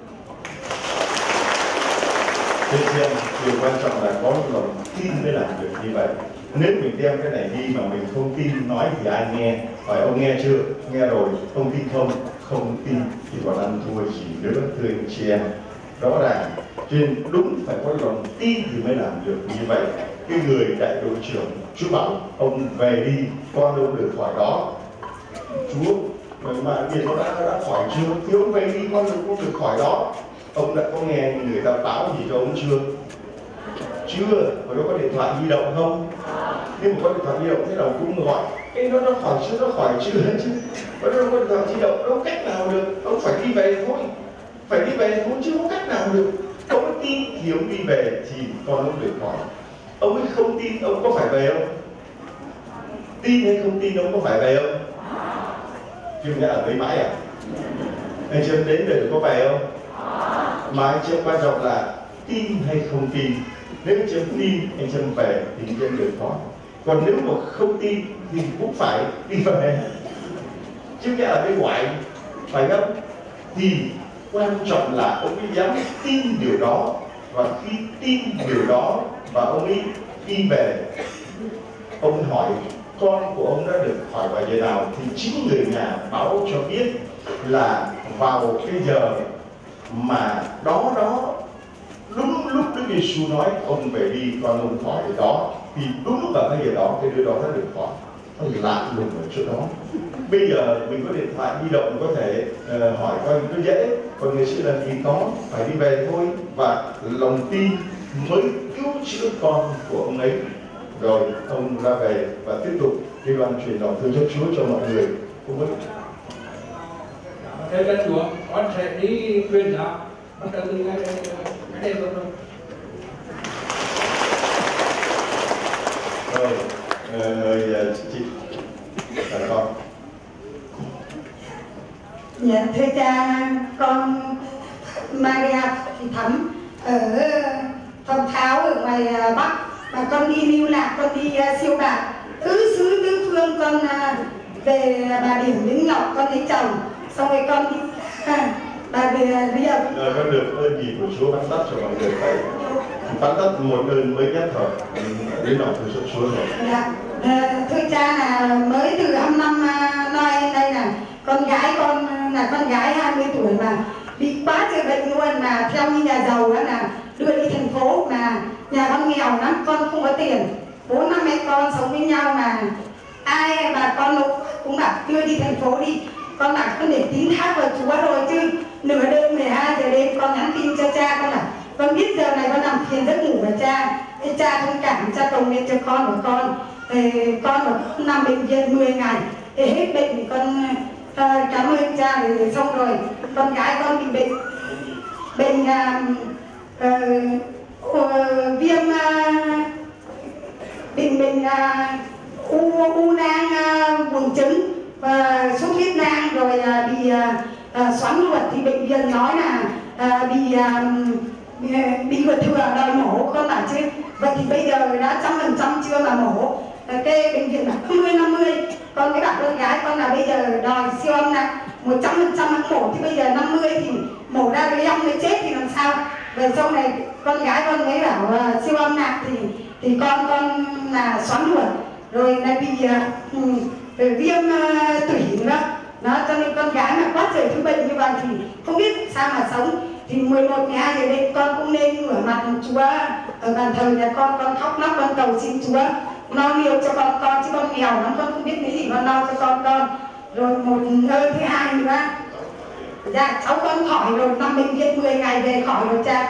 Thế nên điều quan trọng là có lòng tin mới làm được như vậy. Nếu mình đem cái này đi mà mình không tin nói thì ai nghe? Hỏi ông nghe chưa? Nghe rồi. Ông tin không? Không tin thì còn ăn thua gì nữa, thưa anh chị em. Rõ ràng. Cho nên đúng phải có lòng tin thì mới làm được như vậy. Cái người đại đội trưởng chú bảo ông về đi, con đâu được khỏi đó. Chúa mà biết nó đã, đã khỏi chưa? Thì ông về đi, con đâu cũng được khỏi đó. Ông đã có nghe người ta báo gì cho ông chưa? Chưa. Và nó có điện thoại di động không? Nhưng mà có điện thoại di động thế nào cũng gọi. Ê, nó nó khỏi chưa? Nó khỏi chưa? chứ Và nó có điện thoại di động, đâu có cách nào được. Ông phải đi về thôi. Phải đi về thôi chứ không cách nào được. Ông ấy tin thì ông đi về thì con ông được khỏi. Ông ấy không tin, ông có phải về không? Tin hay không tin ông có phải về không? Chứ mình đã ở đấy mãi à? Anh chị em đến để có về không? Mà anh chị em quan trọng là tin hay không tin. Nếu anh chị em tin, anh chị em về thì anh chị em được khỏi. Còn nếu mà không tin thì cũng phải đi về. Chứ cái ở bên ngoài, phải không? Thì quan trọng là ông ấy dám tin điều đó. Và khi tin điều đó và ông ấy đi về, ông hỏi con của ông đã được khỏi vào giờ nào, thì chính người nhà báo cho biết là vào cái giờ mà đó đó, đúng lúc Đức Giêsu nói ông về đi con ông khỏi đó, thì đúng vào cái giờ đó cái đứa đó đã được khỏi. Ông lạ lùng ở chỗ đó. Bây giờ mình có điện thoại di động có thể uh, hỏi con nó dễ, còn ngày xưa là thì có phải đi về thôi, và lòng tin mới cứu chữa con của ông ấy. Rồi ông ra về và tiếp tục cái đoàn truyền lòng thương xót Chúa cho mọi người. Ông ấy Thế lên Chúa, con sẽ đi truyền giáo, bắt đầu từ ngày cái đêm rồi. Rồi, người chị là con. Dạ, thưa cha, con Maria Thị Thắm ở Phong Tháo ở ngoài Bắc, và con đi lưu lạc, con đi uh, siêu bạc tứ xứ tứ phương, con uh, về Bà Điểm Vĩnh Ngọc, con lấy chồng, xong rồi con đi à, Bà về Ria. Rồi con được ơn gì của Chúa ban tắt cho mọi người thấy. Ban tắt một ơn mới nhất rồi, đến lòng thương xót Chúa rồi. Dạ, à, thưa cha là mới từ năm năm uh, nay đây là con gái con là con gái hai mươi tuổi mà bị quá trời bệnh luôn, mà theo như nhà giàu đó là đưa đi thành phố, mà nhà con nghèo lắm, con không có tiền, bốn năm mẹ con sống với nhau mà ai bà con cũng bảo đưa đi thành phố đi. Con bảo con để tín thác vào Chúa rồi, chứ nửa đêm mười hai giờ đêm con nhắn tin cho cha, con bảo con biết giờ này con nằm thiền giấc ngủ với cha, thế cha thông cảm, cha cầu nguyện cho con của con. Thì con ở nằm bệnh viện mười ngày thì hết bệnh thì con uh, cảm ơn cha. Thì xong rồi con gái con bị bệnh bệnh uh, uh, uh, viêm uh, bệnh bệnh uh, u u nang uh, buồng trứng và xuất huyết nang, rồi uh, bị uh, uh, xoắn ruột, thì bệnh viện nói là uh, bị uh, bị, bị ruột thừa đòi mổ. Con bảo chứ vậy thì bây giờ đã trăm phần trăm chưa mà mổ? Cái bệnh viện bảo năm mươi năm mươi. Con mới bảo con gái con là bây giờ đòi siêu âm là một trăm phần trăm mổ, thì bây giờ năm mươi thì mổ ra cái ông mới chết thì làm sao? Rồi sau này con gái con mới bảo uh, siêu âm nặng thì thì con con là xoắn ruột, rồi lại bị uh, uh, viêm uh, tủy nữa. Đó, cho nên con gái mà quá trời thứ bệnh như vậy thì không biết sao mà sống. Thì mười một mười hai giờ đêm con cũng nên ngửa mặt Chúa ở bàn thờ nhà con, con khóc lóc, con cầu xin Chúa lo liệu cho con con chứ con nghèo lắm, con không biết cái gì, con lo cho con con. Rồi một ơn thứ hai nữa, dạ cháu con khỏi rồi, nằm bệnh viện mười ngày về khỏi rồi cha.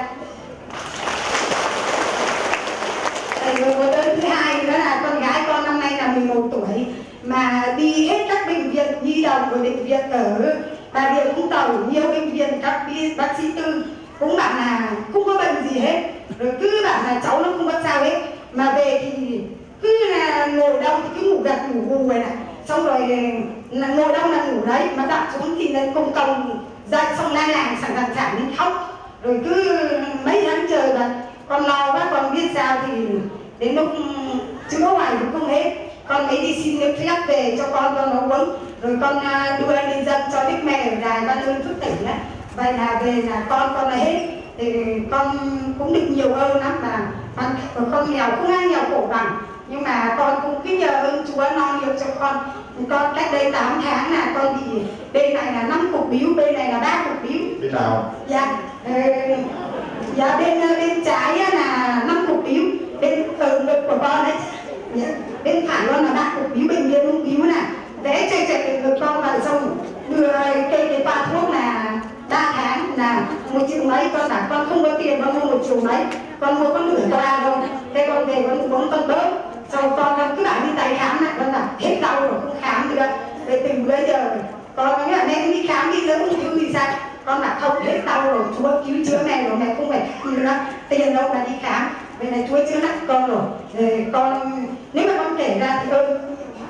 Rồi một ơn thứ hai nữa là con gái con năm nay là mười một tuổi mà đi hết các bệnh viện nhi đồng của bệnh viện ở Bà Rịa Vũng Tàu, nhiều bệnh viện, các bác sĩ tư cũng bảo là không có bệnh gì hết, rồi cứ bảo là cháu nó không có sao hết, mà về thì cứ là ngồi đâu thì cứ ngủ gật ngủ gù vậy này, xong rồi là ngồi đâu là ngủ đấy, mà đặt xuống thì lên công công dậy xong la làng sẵn sẵn sẵn lên khóc, rồi cứ mấy tháng trời là con lo quá, con biết sao thì đến lúc chữa hoài cũng không hết, con mới đi xin nước phép về cho con con nó uống, rồi con đưa lên dân cho đức mẹ ở đài Văn Lương Phước Tỉnh á, vậy là về là con con là hết, thì con cũng được nhiều ơn lắm, mà con, con nghèo không ai nghèo khổ bằng, nhưng mà con cũng cứ nhờ ơn Chúa non nhiều cho con. Con cách đây tám tháng là con bị bên này là năm cục biếu, bên này là ba cục biếu. Bên nào? Dạ, ờ, dạ bên bên trái là năm cục biếu, bên ở ngực của con đấy. Dạ, bên phải con là ba cục biếu, bệnh viện ung biếu này, vẽ chạy chạy ở ngực con vào xong đưa cây cái ba thuốc là ba tháng là một triệu mấy, con bảo con không có tiền con mua một triệu mấy, con mua con nửa toa đâu, thế con về con uống con bớt. Sau con cứ bảo đi tay khám lại, con bảo hết đau rồi không khám nữa. Rồi từ bữa giờ con nói là mẹ đi khám đi lỡ ung thư thì sao? Con bảo không, hết đau rồi, Chúa cứu chữa mẹ rồi, mẹ không phải gì nữa, tiền đâu mà đi khám. Vậy này Chúa chữa nặng con rồi. Rồi con nếu mà con kể ra thì ơn.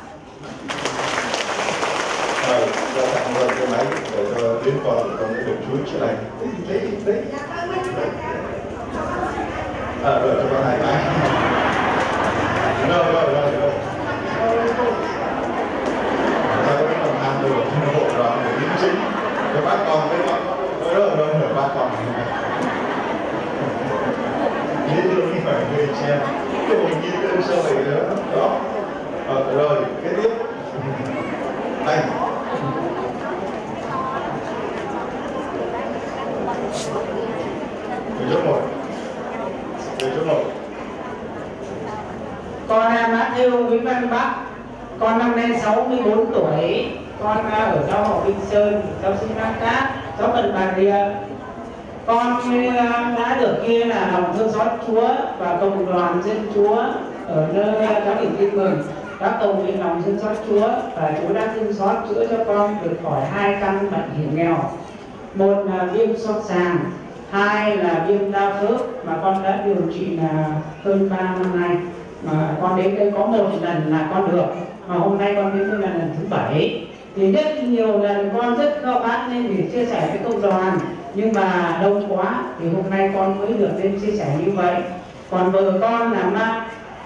Rồi, cho tặng luôn cái máy để cho đến con của con đã được Chúa chữa lành. Đấy, đấy. À, rồi cho con hai cái. Rồi, rồi, rồi, rồi. Sao cái con tham được nó bộ rồi để biến chính. Rồi bác con với con. Rồi, rồi, rồi, rồi bác con. Nghĩ được như phải người xem. Cái hồn nhiên cái sao vậy nữa. Đó. Ờ, rồi, cái tiếp. Anh. Người số một. Người số một. Con là Matthew Nguyễn Văn Bắc, con năm nay sáu mươi bốn tuổi, con ở giáo họ Vinh Sơn, giáo sư Nam Cát, giáo phận Bà Rịa. Con đã được kia là lòng thương xót Chúa và cộng đoàn dân Chúa ở nơi giáo điểm Tin Mừng đã cầu nguyện lòng thương xót Chúa, và Chúa đã thương xót chữa cho con được khỏi hai căn bệnh hiểm nghèo. Một là viêm xót sàn, hai là viêm đa khớp mà con đã điều trị là hơn ba năm nay. Mà con đến đây có một lần là con được, mà hôm nay con đến đây là lần thứ bảy. Thì rất nhiều lần con rất khó khăn nên để chia sẻ với công đoàn, nhưng mà đông quá thì hôm nay con mới được lên chia sẻ như vậy. Còn vợ con là Ma,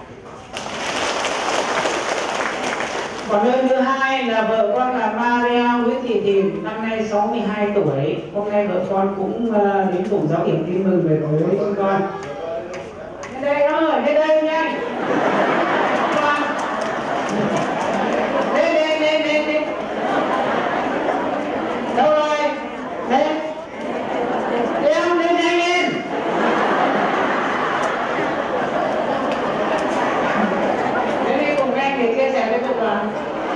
còn nơi thứ hai là vợ con là Maria Nguyễn Thị Thìn, năm nay sáu mươi hai tuổi. Hôm nay vợ con cũng đến cùng giáo điểm Tin Mừng về với chúng con. Lên đây ơi, lên đây nhanh. Lên, lên, lên, lên, lên. Đâu rồi? Lên. Lên, lên nhanh lên. Lên đi cùng anh để chia sẻ với cộng đoàn.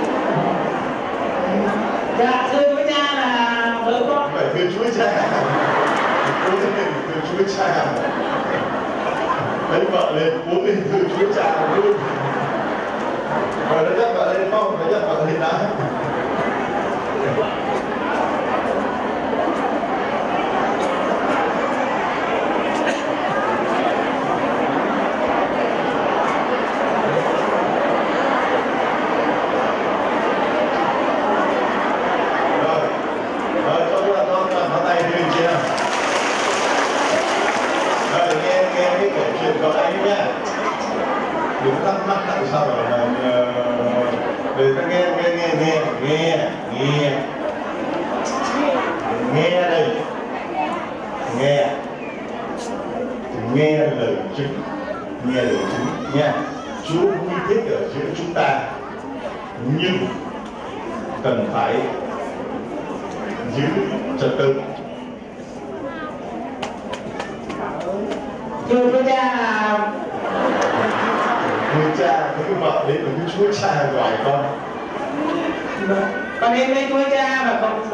Dạ, thưa chú cha là vợ con. Phải thưa Chúa Cha. Cố lên thưa Chúa Cha. Lấy vợ lên, cố lên thưa Chúa Cha luôn. Rồi nó dắt vợ lên không? Nó dắt vợ lên đã. Đừng thắc mắc tại sao mà người ta nghe nghe nghe nghe nghe nghe nghe đây nghe nghe lời chứng, nghe lời chứng nha. Chúa vui thích ở giữa chúng ta, nhưng cần phải giữ trật tự. Thưa chú cha là Người cha, cái vợ đấy là cái Chúa Cha gọi con. Con đến với Chúa Cha và cộng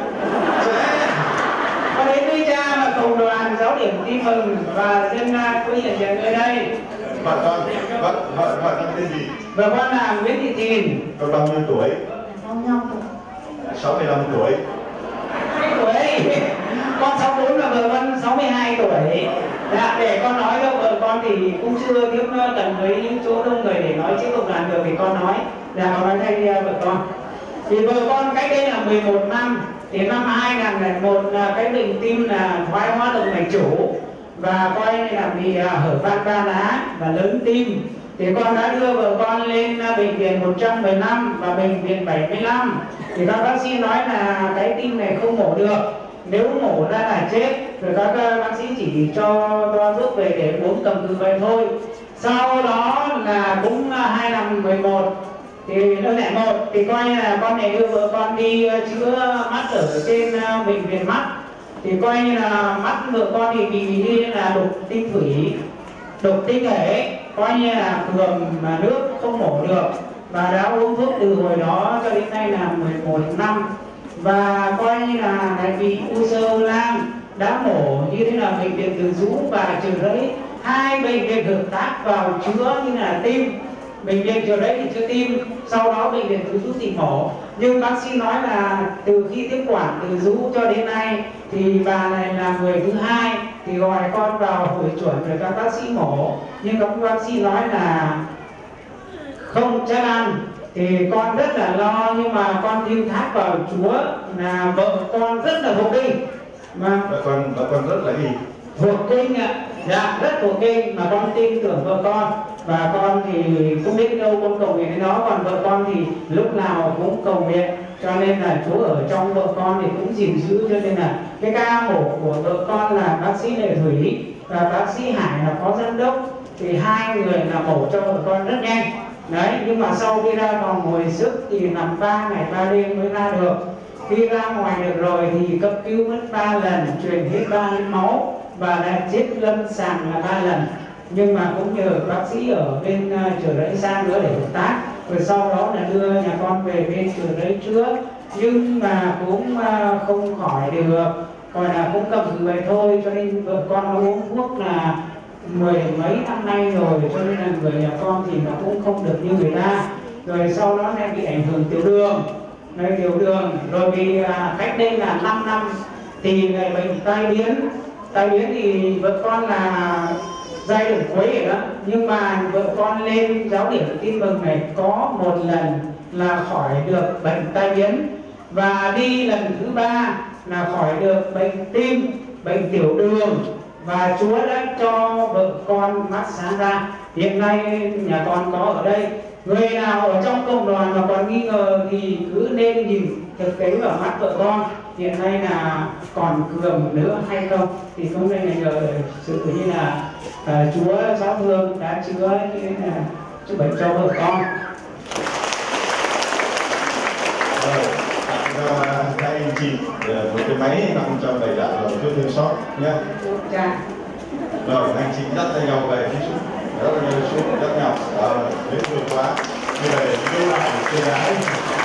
Con đến với Cha và cộng đoàn giáo điểm Tin Mừng và dân quý hiện diện nơi đây. Vợ con, vợ vợ vợ con tên gì? Vợ con là Nguyễn Thị Thìn. Con bao nhiêu tuổi? sáu mươi lăm tuổi. Mấy tuổi? Con sáu mươi bốn là vợ con sáu mươi hai tuổi. Dạ, để con nói đâu vợ con thì cũng chưa tiếp cận với những chỗ đông người để nói chứ không làm được thì con nói. Dạ, con nói thay vợ con. Thì vợ con cách đây là mười một năm. Thì năm hai nghìn không trăm lẻ một là cái bệnh tim là thoái hóa động mạch chủ và coi như là bị hở van ba lá và lớn tim. Thì con đã đưa vợ con lên bệnh viện một trăm mười lăm và bệnh viện bảy mươi lăm. Thì các bác sĩ nói là cái tim này không mổ được, nếu mổ ra là chết. Rồi các bác sĩ chỉ cho toa thuốc về để uống cầm cự vậy thôi. Sau đó là cũng hai năm mười một thì nó lại một thì coi như là con này đưa vợ con đi chữa mắt ở trên bệnh viện mắt. Thì coi như là mắt vợ con thì bị như là đục tinh thủy, đục tinh thể, coi như là thường mà nước không mổ được và đã uống thuốc từ hồi đó cho đến nay là mười một năm. Và coi như là lại bị u xơ u lan, đã mổ như thế là bệnh viện Từ Dũ và Chợ Rẫy, hai bệnh viện hợp tác vào chữa như là tim. Bệnh viện Chợ Rẫy thì chữa tim, sau đó bệnh viện Từ Dũ thì mổ. Nhưng bác sĩ nói là từ khi tiếp quản Từ Dũ cho đến nay thì bà này là người thứ hai, thì gọi con vào hội chuẩn rồi các bác sĩ mổ. Nhưng các bác sĩ nói là không chắc ăn. Thì con rất là lo, nhưng mà con tin thác vào Chúa là vợ con rất là thuộc kinh. Mà vợ con vợ con rất là gì? Thuộc kinh ạ. Dạ, rất thuộc kinh mà con tin tưởng vợ con. Và con thì cũng biết đâu con cầu nguyện đến đó, còn vợ con thì lúc nào cũng cầu nguyện. Cho nên là Chúa ở trong vợ con thì cũng gìn giữ, cho nên là cái ca mổ của vợ con là bác sĩ Lệ Thủy và bác sĩ Hải là phó giám đốc. Thì hai người là mổ cho vợ con rất nhanh. Đấy, nhưng mà sau khi ra vòng hồi sức thì nằm ba ngày ba đêm mới ra được. Khi ra ngoài được rồi thì cấp cứu mất ba lần, truyền hết ba lít máu và đã chết lâm sàng là ba lần. Nhưng mà cũng nhờ bác sĩ ở bên uh, Chợ Rẫy sang nữa để hợp tác. Rồi sau đó là đưa nhà con về bên Chợ Rẫy chữa. Nhưng mà cũng uh, không khỏi được, gọi là cũng cầm cự vậy thôi. Cho nên vợ con nó uống thuốc là mười mấy năm nay rồi, cho nên là người nhà con thì nó cũng không được như người ta. Rồi sau đó lại bị ảnh hưởng tiểu đường, này tiểu đường rồi bị à, cách đây là năm năm thì lại bệnh tai biến. Tai biến thì vợ con là giai đoạn cuối rồi đó, nhưng mà vợ con lên giáo điểm tin mừng này có một lần là khỏi được bệnh tai biến, và đi lần thứ ba là khỏi được bệnh tim, bệnh tiểu đường. Và Chúa đã cho vợ con mắt sáng ra. Hiện nay nhà con có ở đây, người nào ở trong cộng đoàn mà còn nghi ngờ thì cứ nên nhìn thực tế vào mắt vợ con hiện nay là còn cường nữa hay không. Thì hôm nay là nhờ sự như là à, Chúa giáo thương đã chữa như thế là chữa bệnh cho vợ con. Các anh chị một cái máy nằm trong đầy đạn rồi chút thương xót nhé. Dạ. Rồi anh chị dắt tay nhau về phía xuống, dắt tay nhau xuống, dắt nhau. Rồi, đến vượt quá. Như vậy lưu lại trên ái.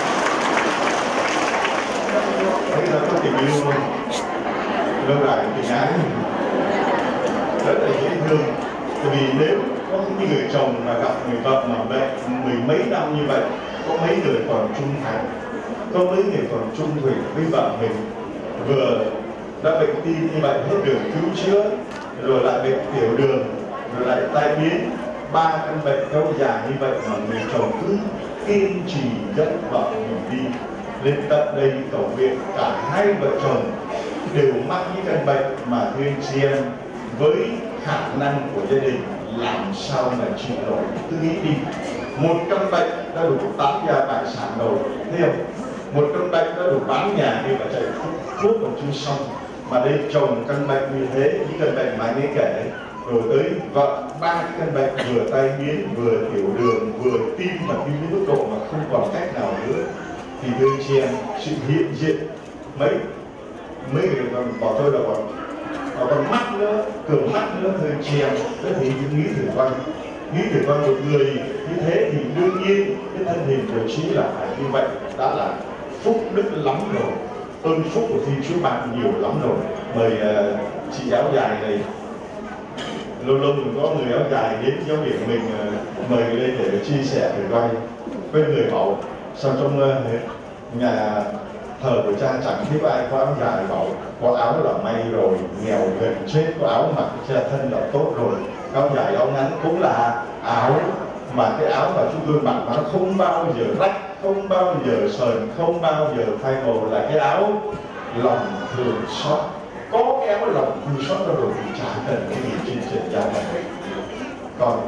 Đấy là có tình yêu luôn. Lưu lại tình ái. Rất là dễ thương. Tại vì nếu có những người chồng mà gặp người vợ mà bệnh mười mấy năm như vậy, có mấy người còn trung thành, có mấy người còn trung thủy với vợ mình, vừa đã bệnh tim như vậy hết đường cứu chữa, rồi lại bệnh tiểu đường, rồi lại tai biến, ba căn bệnh kéo dài như vậy mà người chồng cứ kiên trì dẫn vợ mình đi lên tận đây cầu nguyện. Cả hai vợ chồng đều mắc những căn bệnh mà thưa anh chị em, với khả năng của gia đình làm sao mà chịu nổi. Cứ nghĩ đi, một căn bệnh đã đủ tán gia tài sản rồi, thấy không? Một căn bệnh đã đủ bán nhà đi mà chạy thuốc còn chưa xong, mà đây chồng căn bệnh như thế, những căn bệnh mà anh ấy kể, rồi tới vợ ba căn bệnh vừa tai biến, vừa tiểu đường, vừa tim mà đi đến mức độ mà không còn cách nào nữa, thì thưa chị em, sự hiện diện mấy mấy người còn bỏ tôi là còn còn mắt nữa, cường mắt nữa thưa chị em. Thế thì nghĩ thử coi, nghĩ thử coi một người như thế thì đương nhiên cái thân hình của chị là phải như vậy, đã là phúc đức lắm rồi, ơn phúc của Thiên Chúa bạn nhiều lắm rồi. Mời uh, chị áo dài này, lâu lâu mình có người áo dài đến giáo điểm mình uh, mời lên để chia sẻ thử coi với người mẫu sao trong uh, nhà thờ của cha chẳng thấy có ai có áo dài bảo có áo là may rồi, nghèo gần chết có áo mặc cha thân là tốt rồi, áo dài áo ngắn cũng là áo, mà cái áo mà chúng tôi mặc nó không bao giờ rách, không bao giờ sờn, không bao giờ phai màu, là cái áo lòng thương xót. Có cái áo lòng thương xót đó rồi thì chả cần cái gì trên trần gian này. Còn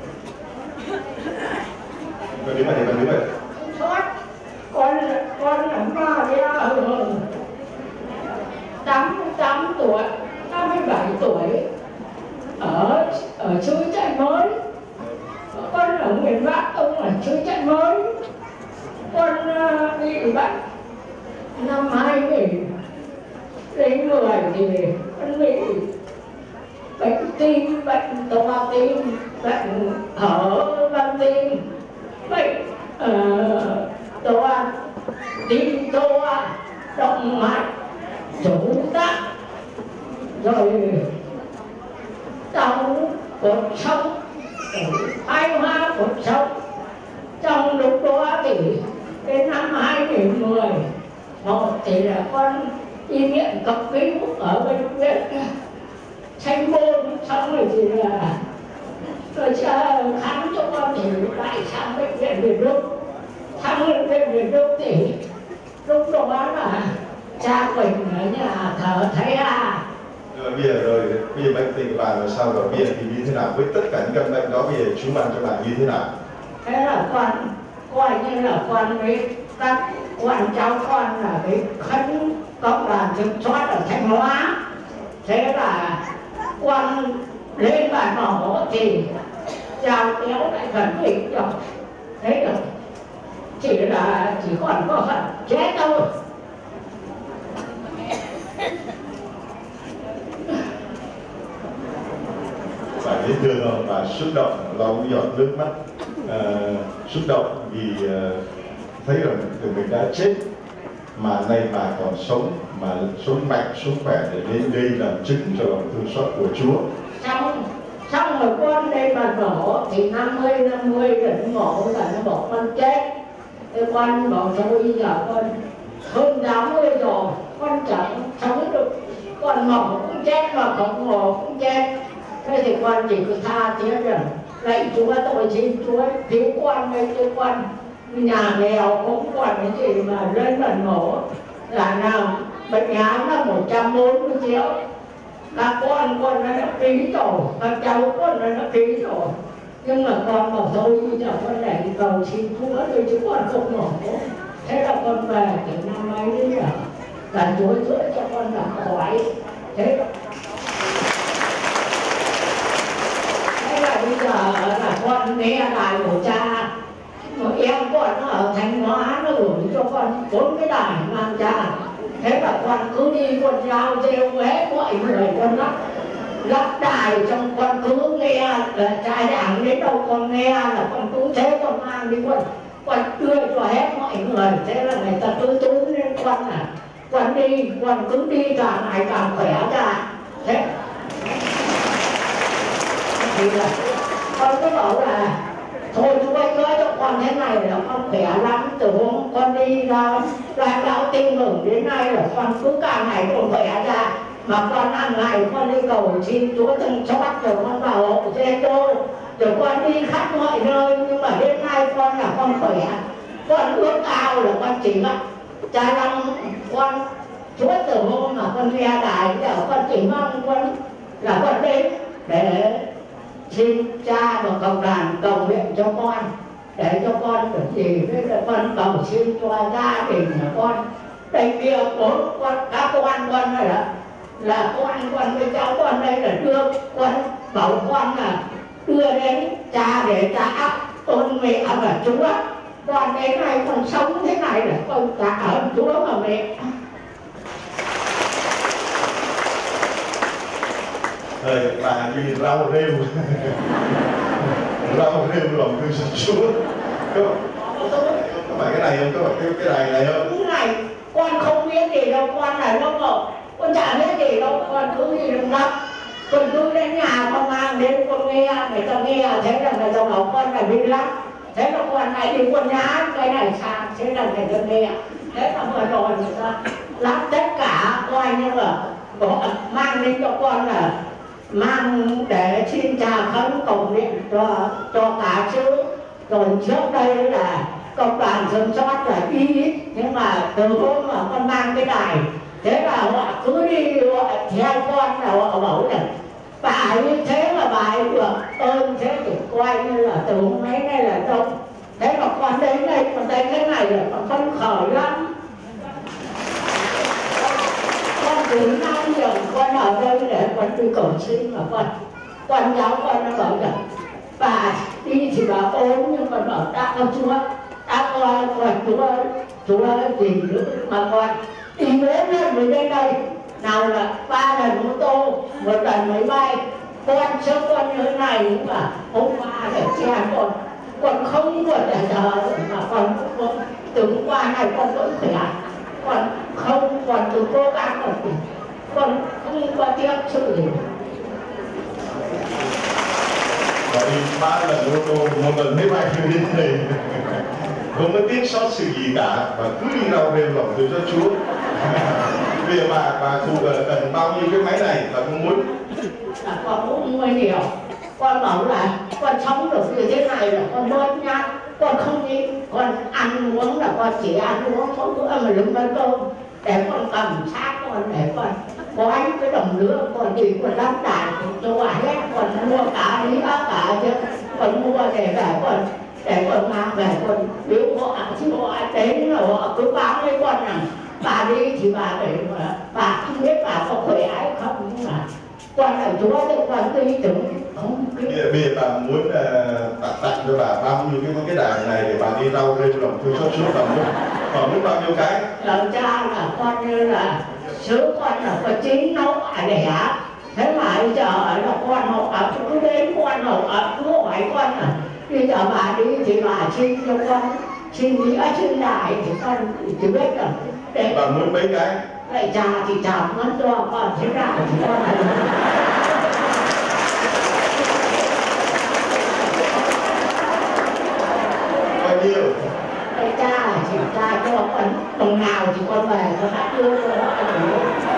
con đứng đây, con đứng đây. Con con là Maria tám mươi tám tuổi, năm mươi bảy tuổi, ở ở Chuối Trại Mới. Con ở miền Bắc, ông ở Chuối Trại Mới. Con uh, bị bắt năm hai nghìn đến mười thì con bị bệnh tim, bệnh toa tim, bệnh hở van tim, bệnh uh, toa tim toa, động mạch, chủ tắc, rồi đau cột sống, hai hoa cột sống. Trong lúc đó thì đến năm hai nghìn mười một thì là con đi viện cấp cứu ở bệnh viện Sanh Pôn, xong rồi thì là rồi khám cho con thì lại sang bệnh viện Việt Đức. Sang bệnh viện Việt Đức thì lúc đó là cha mình ở nhà thờ thấy à. Rồi bây giờ rồi, bây giờ bệnh tình của bạn là sao rồi? Bây giờ thì như thế nào? Với tất cả những căn bệnh đó bây giờ chú bạn cho bạn như thế nào? Thế là con coi như là con với các quan cháu con là cái khấn cộng đoàn kiểm soát ở Thanh Hóa. Thế là con lên bàn mổ thì chào kéo lại gần mình rồi. Thế là chỉ là chỉ còn có phần chết thôi. Phải biết thương và xúc động, lau giọt nước mắt, uh, xúc động vì uh, thấy rằng từ mình đã chết mà nay bà còn sống, mà sống mạnh, sống khỏe để lên đây làm chứng cho lòng thương xót của Chúa. Xong, xong rồi con đây mà nổ thì năm mươi năm mươi rỉnh mổ là nó bảo con chết. Thế con bảo thôi bây giờ con hơn tám mươi rồi, con chẳng sống được, con mổ cũng chết mà không mổ cũng chết. Thế thì con chỉ cứ tha thiết rằng lạy Chúa tôi xin Chúa cứu con đây cho con nhà nghèo cũng còn cái gì mà lên lần mổ là nào bệnh án là một trăm bốn mươi triệu. Các con con nó ký rồi, các cháu con nó ký rồi, nhưng mà con bảo thôi bây giờ con để cầu xin Chúa thôi chứ con không mổ. Thế là con về từ năm ấy đến giờ là Chúa chữa cho con là khỏi. Thế thế là bây giờ là con nghe lại của cha. Một em con nó ở Thanh Hóa nó gửi cho con bốn cái đài mang cha. Thế mà con cứ đi con giao rêu hết mọi người con lắp lắp đài trong con cứ nghe là trai đảng đến đâu con nghe là con cứ thế con mang đi con con đưa cho hết mọi người. Thế là người ta cứ túm lên con là con đi con cứ đi càng ngày càng khỏe ra. Thế thì là con cứ bảo là thôi chú anh nói cho con thế này là con khỏe lắm. Từ hôm con đi ra lãnh đạo tin mừng đến nay là con cứ càng ngày con khỏe ra. Mà con hàng ngày con đi cầu xin Chúa từng cho bắt rồi con vào hộ xe đô. Rồi con đi khắp mọi nơi nhưng mà đến nay con là con khỏe. Con ước ao là con chỉ gặp cha Long con Chúa từ hôm mà con nghe đài giờ con chỉ mong con là con đến để xin cha và cộng đoàn cầu nguyện cho con để cho con được gì với là con cầu xin cho gia đình nhà con đây kia bốn con các con con này là là con con với cháu con đây là đưa con bảo con là đưa đến cha để cha áp tôn mẹ và Chúa. Con đến nay con sống thế này là con tạ ơn Chúa mà mẹ. Thời bà như rau rêu rau rêu lòng thương xót Chúa. Có phải cái này không? Có phải cái, cái này này không? Cái này con không biết gì đâu, con là nó ngộ, con chả biết gì đâu, con cứ đi đừng lắm. Con cứ đến nhà con mang đến con nghe, người ta nghe thế là người ta bảo con là biết lắm. thế là con này đi quần áo cái này sang thế là này đơn nè, thế là vừa rồi người ta lắp tất cả coi như là có mang đến cho con là mang để xin chào khấn cầu nguyện cho cho cả chứ. Rồi trước đây là công đoàn dân sót là ít, nhưng mà từ hôm mà con mang cái này thế là họ cứ đi họ theo con là họ bảo là bà ấy thế là bà ấy được ơn, thế thì coi như là từ hôm ấy này là đâu. Thế mà con đến đây con thấy cái này là con phấn khởi lắm. Con từ năm giờ con ở đây để con đi cầu xin mà con con giáo con nó bảo là bà đi thì bà ốm, nhưng mà bảo đã con chúa đã con con chúa chúa gì nữa mà con đi bốn lần mới đến đây, nào là ba lần ô tô, một lần máy bay. Con trước con như thế này nhưng mà hôm qua để che con con không còn để chờ mà con con từ qua này con vẫn khỏe, con không còn từ cố gắng còn con không có tiếc sự gì. Và đi ba lần ô tô, một lần máy bay đi đây, không có tiếc sót sự gì cả, và cứ đi rau rêu lòng từ cho Chúa. Bây giờ bà bà cụ cần bao nhiêu cái máy này và con muốn? Là con muốn mua nhiều. Con bảo là con sống được như thế này là con bớt nhát, con không đi, con ăn uống là con chỉ ăn uống có bữa mà đừng ăn cơm để con cầm sát con để con có ánh cái đồng lửa con đi con lắm đàn cho bà hết, con mua cả lý cả chứ con mua để về con để con mang về con nếu họ chứ họ đến là họ cứ báo với con rằng bà đi thì bà để mà bà không biết bà có khỏe hay không, nhưng mà con là chúa thì con đi tưởng không biết. Bây giờ bà muốn uh, tặng tặng cho bà bao nhiêu cái cái đàn này để bà đi rau rêu lòng thương cho Chúa, bà muốn bà muốn bao nhiêu cái? Lần cha là con như là sữa con là có chín nấu à đẻ, thế mà bây giờ là con học ở cứ đến con học ở cứ hỏi con là bây giờ bà đi thì bà xin cho con xin nghĩa xin đại thì con chỉ biết là để bà muốn mấy cái? lại cha thì cha muốn cho con xin đại thì con là bao nhiêu? lại cha thì cha cho con đồng nào thì con về cho hát đưa cho nó ăn đủ.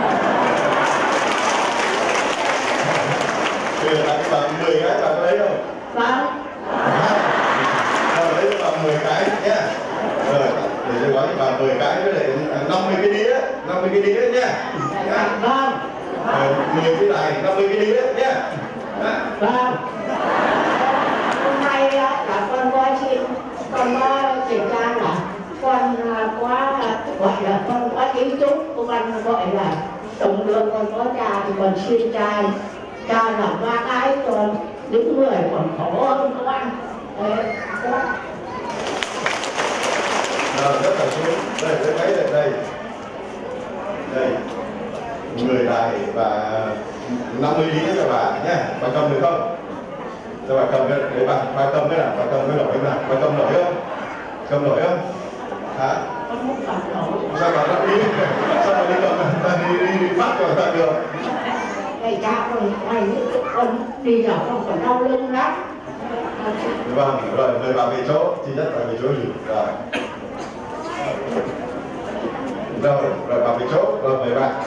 Bây giờ tặng bà mười cái, bà có lấy không? Vâng. Rồi lấy cho bà mười cái nhé. Rồi để tôi gói cho bà mười cái với lại năm mươi cái đĩa, năm mươi cái đĩa nhé. Vâng. Rồi mười cái này, năm mươi cái đĩa nhé. Vâng. Hôm nay là con có xin, con có kiểm tra là con quá gọi là con có ý chúc, con gọi là tổng lượng con có cha thì con xin cha cha làm ba cái cho những người còn khổ hơn con. Rồi rất là xuống đây, cái máy đây đây đây mười đài và năm mươi đĩa cho bà nhé. Bà cầm được không? Cho bà cầm cái để bà bà cầm cái nào, bà cầm cái nổi cái nào, bà cầm nổi không? Cầm nổi không? Hả? Sao bà đã đi? Sao bà đi cầm? Ta đi đi đi phát rồi ta được. Thầy cha con này con đi vào con còn đau lưng lắm. Vâng, rồi mời bà về chỗ, chị nhất bà về chỗ gì? Rồi. Rồi, rồi bà về chỗ, rồi mời bà.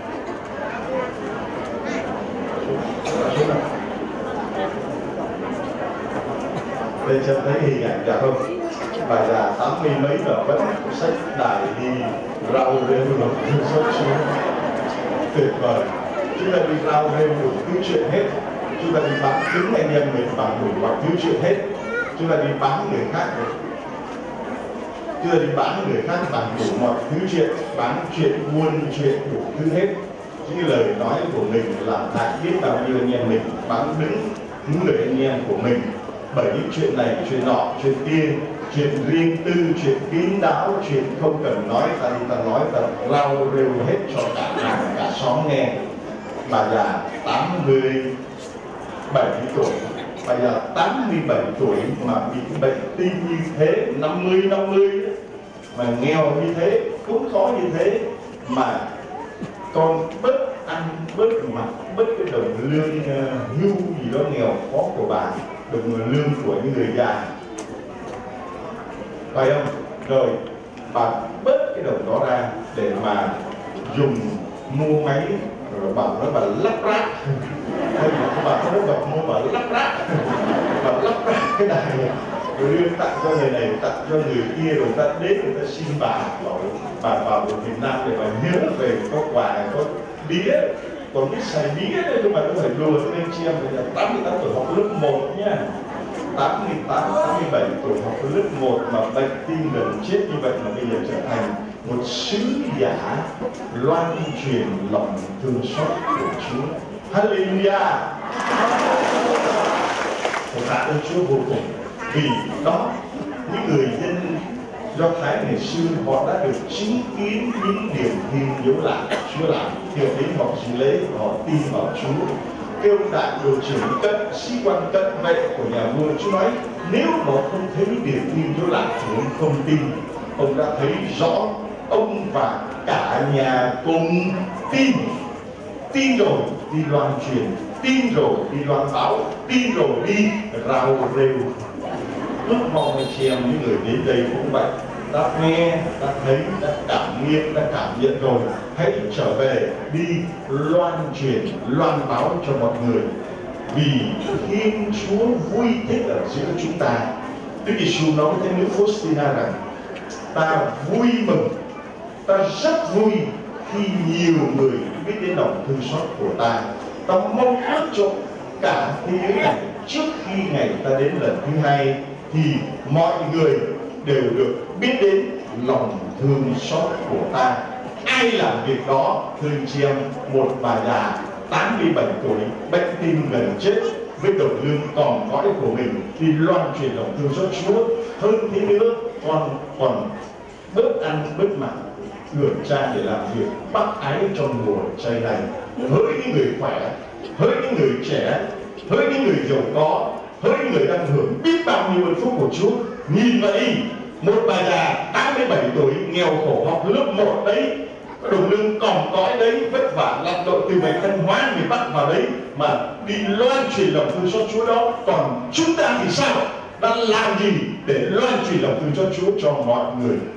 Đây cho thấy hình ảnh dạ không? Bà già tám mươi mấy mà vẫn xách đài đi rau rêu lòng thương xót Chúa. Tuyệt vời. Chúng ta đi rau rêu đủ thứ chuyện hết. Chúng ta đi bán kính anh em mình bằng đủ mọi thứ chuyện hết. Chúng ta đi bán người khác rồi. Chúng ta đi bán người khác bằng đủ mọi thứ chuyện, bán chuyện buôn chuyện đủ thứ hết. Những lời nói của mình làm hại biết bao nhiêu anh em mình, bán đứng những người anh em của mình bởi những chuyện này, chuyện nọ, chuyện kia, chuyện riêng tư, chuyện kín đáo, chuyện không cần nói, ta đi ta nói, ta rau rêu hết cho cả làng, cả xóm nghe. Bà già tám mươi bảy tuổi, bà già tám mươi bảy tuổi mà bị bệnh tim như thế, năm mươi năm mươi mà nghèo như thế, cũng khó như thế mà con bớt ăn, bớt mặc, bớt cái đồng lương uh, hưu gì đó nghèo khó của bà, đồng lương của những người già. phải không? Rồi bà bớt cái đồng đó ra để mà dùng mua máy, rồi bà nói bà lắp ráp, hay là bà không có bật mua bà lắp ráp, bà lắp ráp cái đài này, rồi đưa tặng cho người này, tặng cho người kia, rồi ta đến người ta xin bà bảo bà vào Việt Nam để bà nhớ về có quà, có bía, còn biết xài bía đấy, nhưng mà tôi phải lùa cho anh chị em bây giờ tám mươi tám tuổi học lớp một nhá, tám mươi tám, tám mươi bảy tuổi học lớp một mà bệnh tim gần chết như vậy mà bây giờ trở thành một sứ giả loan truyền lòng thương xót của Chúa. Hallelujah! Tôi tạ ơn Chúa vô cùng vì đó những người dân Do Thái ngày xưa họ đã được chứng kiến những điều thiên dấu lạ Chúa làm, hiểu đến họ dự lễ, họ tin vào Chúa. Kêu đại đội trưởng cận sĩ quan cận vệ của nhà vua, Chúa nói nếu họ không thấy điều thiên dấu lạ thì ông không tin. Ông đã thấy rõ, ông và cả nhà cùng tin. Tin rồi đi loan truyền, tin rồi đi loan báo, tin rồi đi rao rêu. Lúc mong anh chị em những người đến đây cũng vậy, đã nghe, đã thấy, đã cảm nghiệm, đã cảm nhận rồi, hãy trở về đi loan truyền, loan báo cho mọi người. Vì Thiên Chúa vui thích ở giữa chúng ta. Đức Giêsu nói với nữ Faustina rằng ta vui mừng, ta rất vui khi nhiều người biết đến lòng thương xót của ta. Ta mong ước cho cả thế giới này trước khi ngày ta đến lần thứ hai thì mọi người đều được biết đến lòng thương xót của ta. Ai làm việc đó? Thưa anh chị em, một bà già tám mươi bảy tuổi bệnh tim gần chết với đồng lương còn cõi của mình đi loan truyền lòng thương xót Chúa. Hơn thế nữa, con còn bớt ăn bớt mặc, gửi cha để làm việc bác ái trong mùa chay này. Hỡi những người khỏe, hỡi những người trẻ, hỡi những người giàu có, hỡi những người đang hưởng biết bao nhiêu ơn phúc của Chúa. Nhìn vậy, một bà già tám mươi bảy tuổi nghèo khổ học lớp một đấy, đồng lương còn cõi đấy, vất vả lặn lội từ miền Thanh Hóa miền Bắc vào đấy mà đi loan truyền lòng thương xót Chúa đó. Còn chúng ta thì sao? Đang làm gì để loan truyền lòng thương xót Chúa cho mọi người?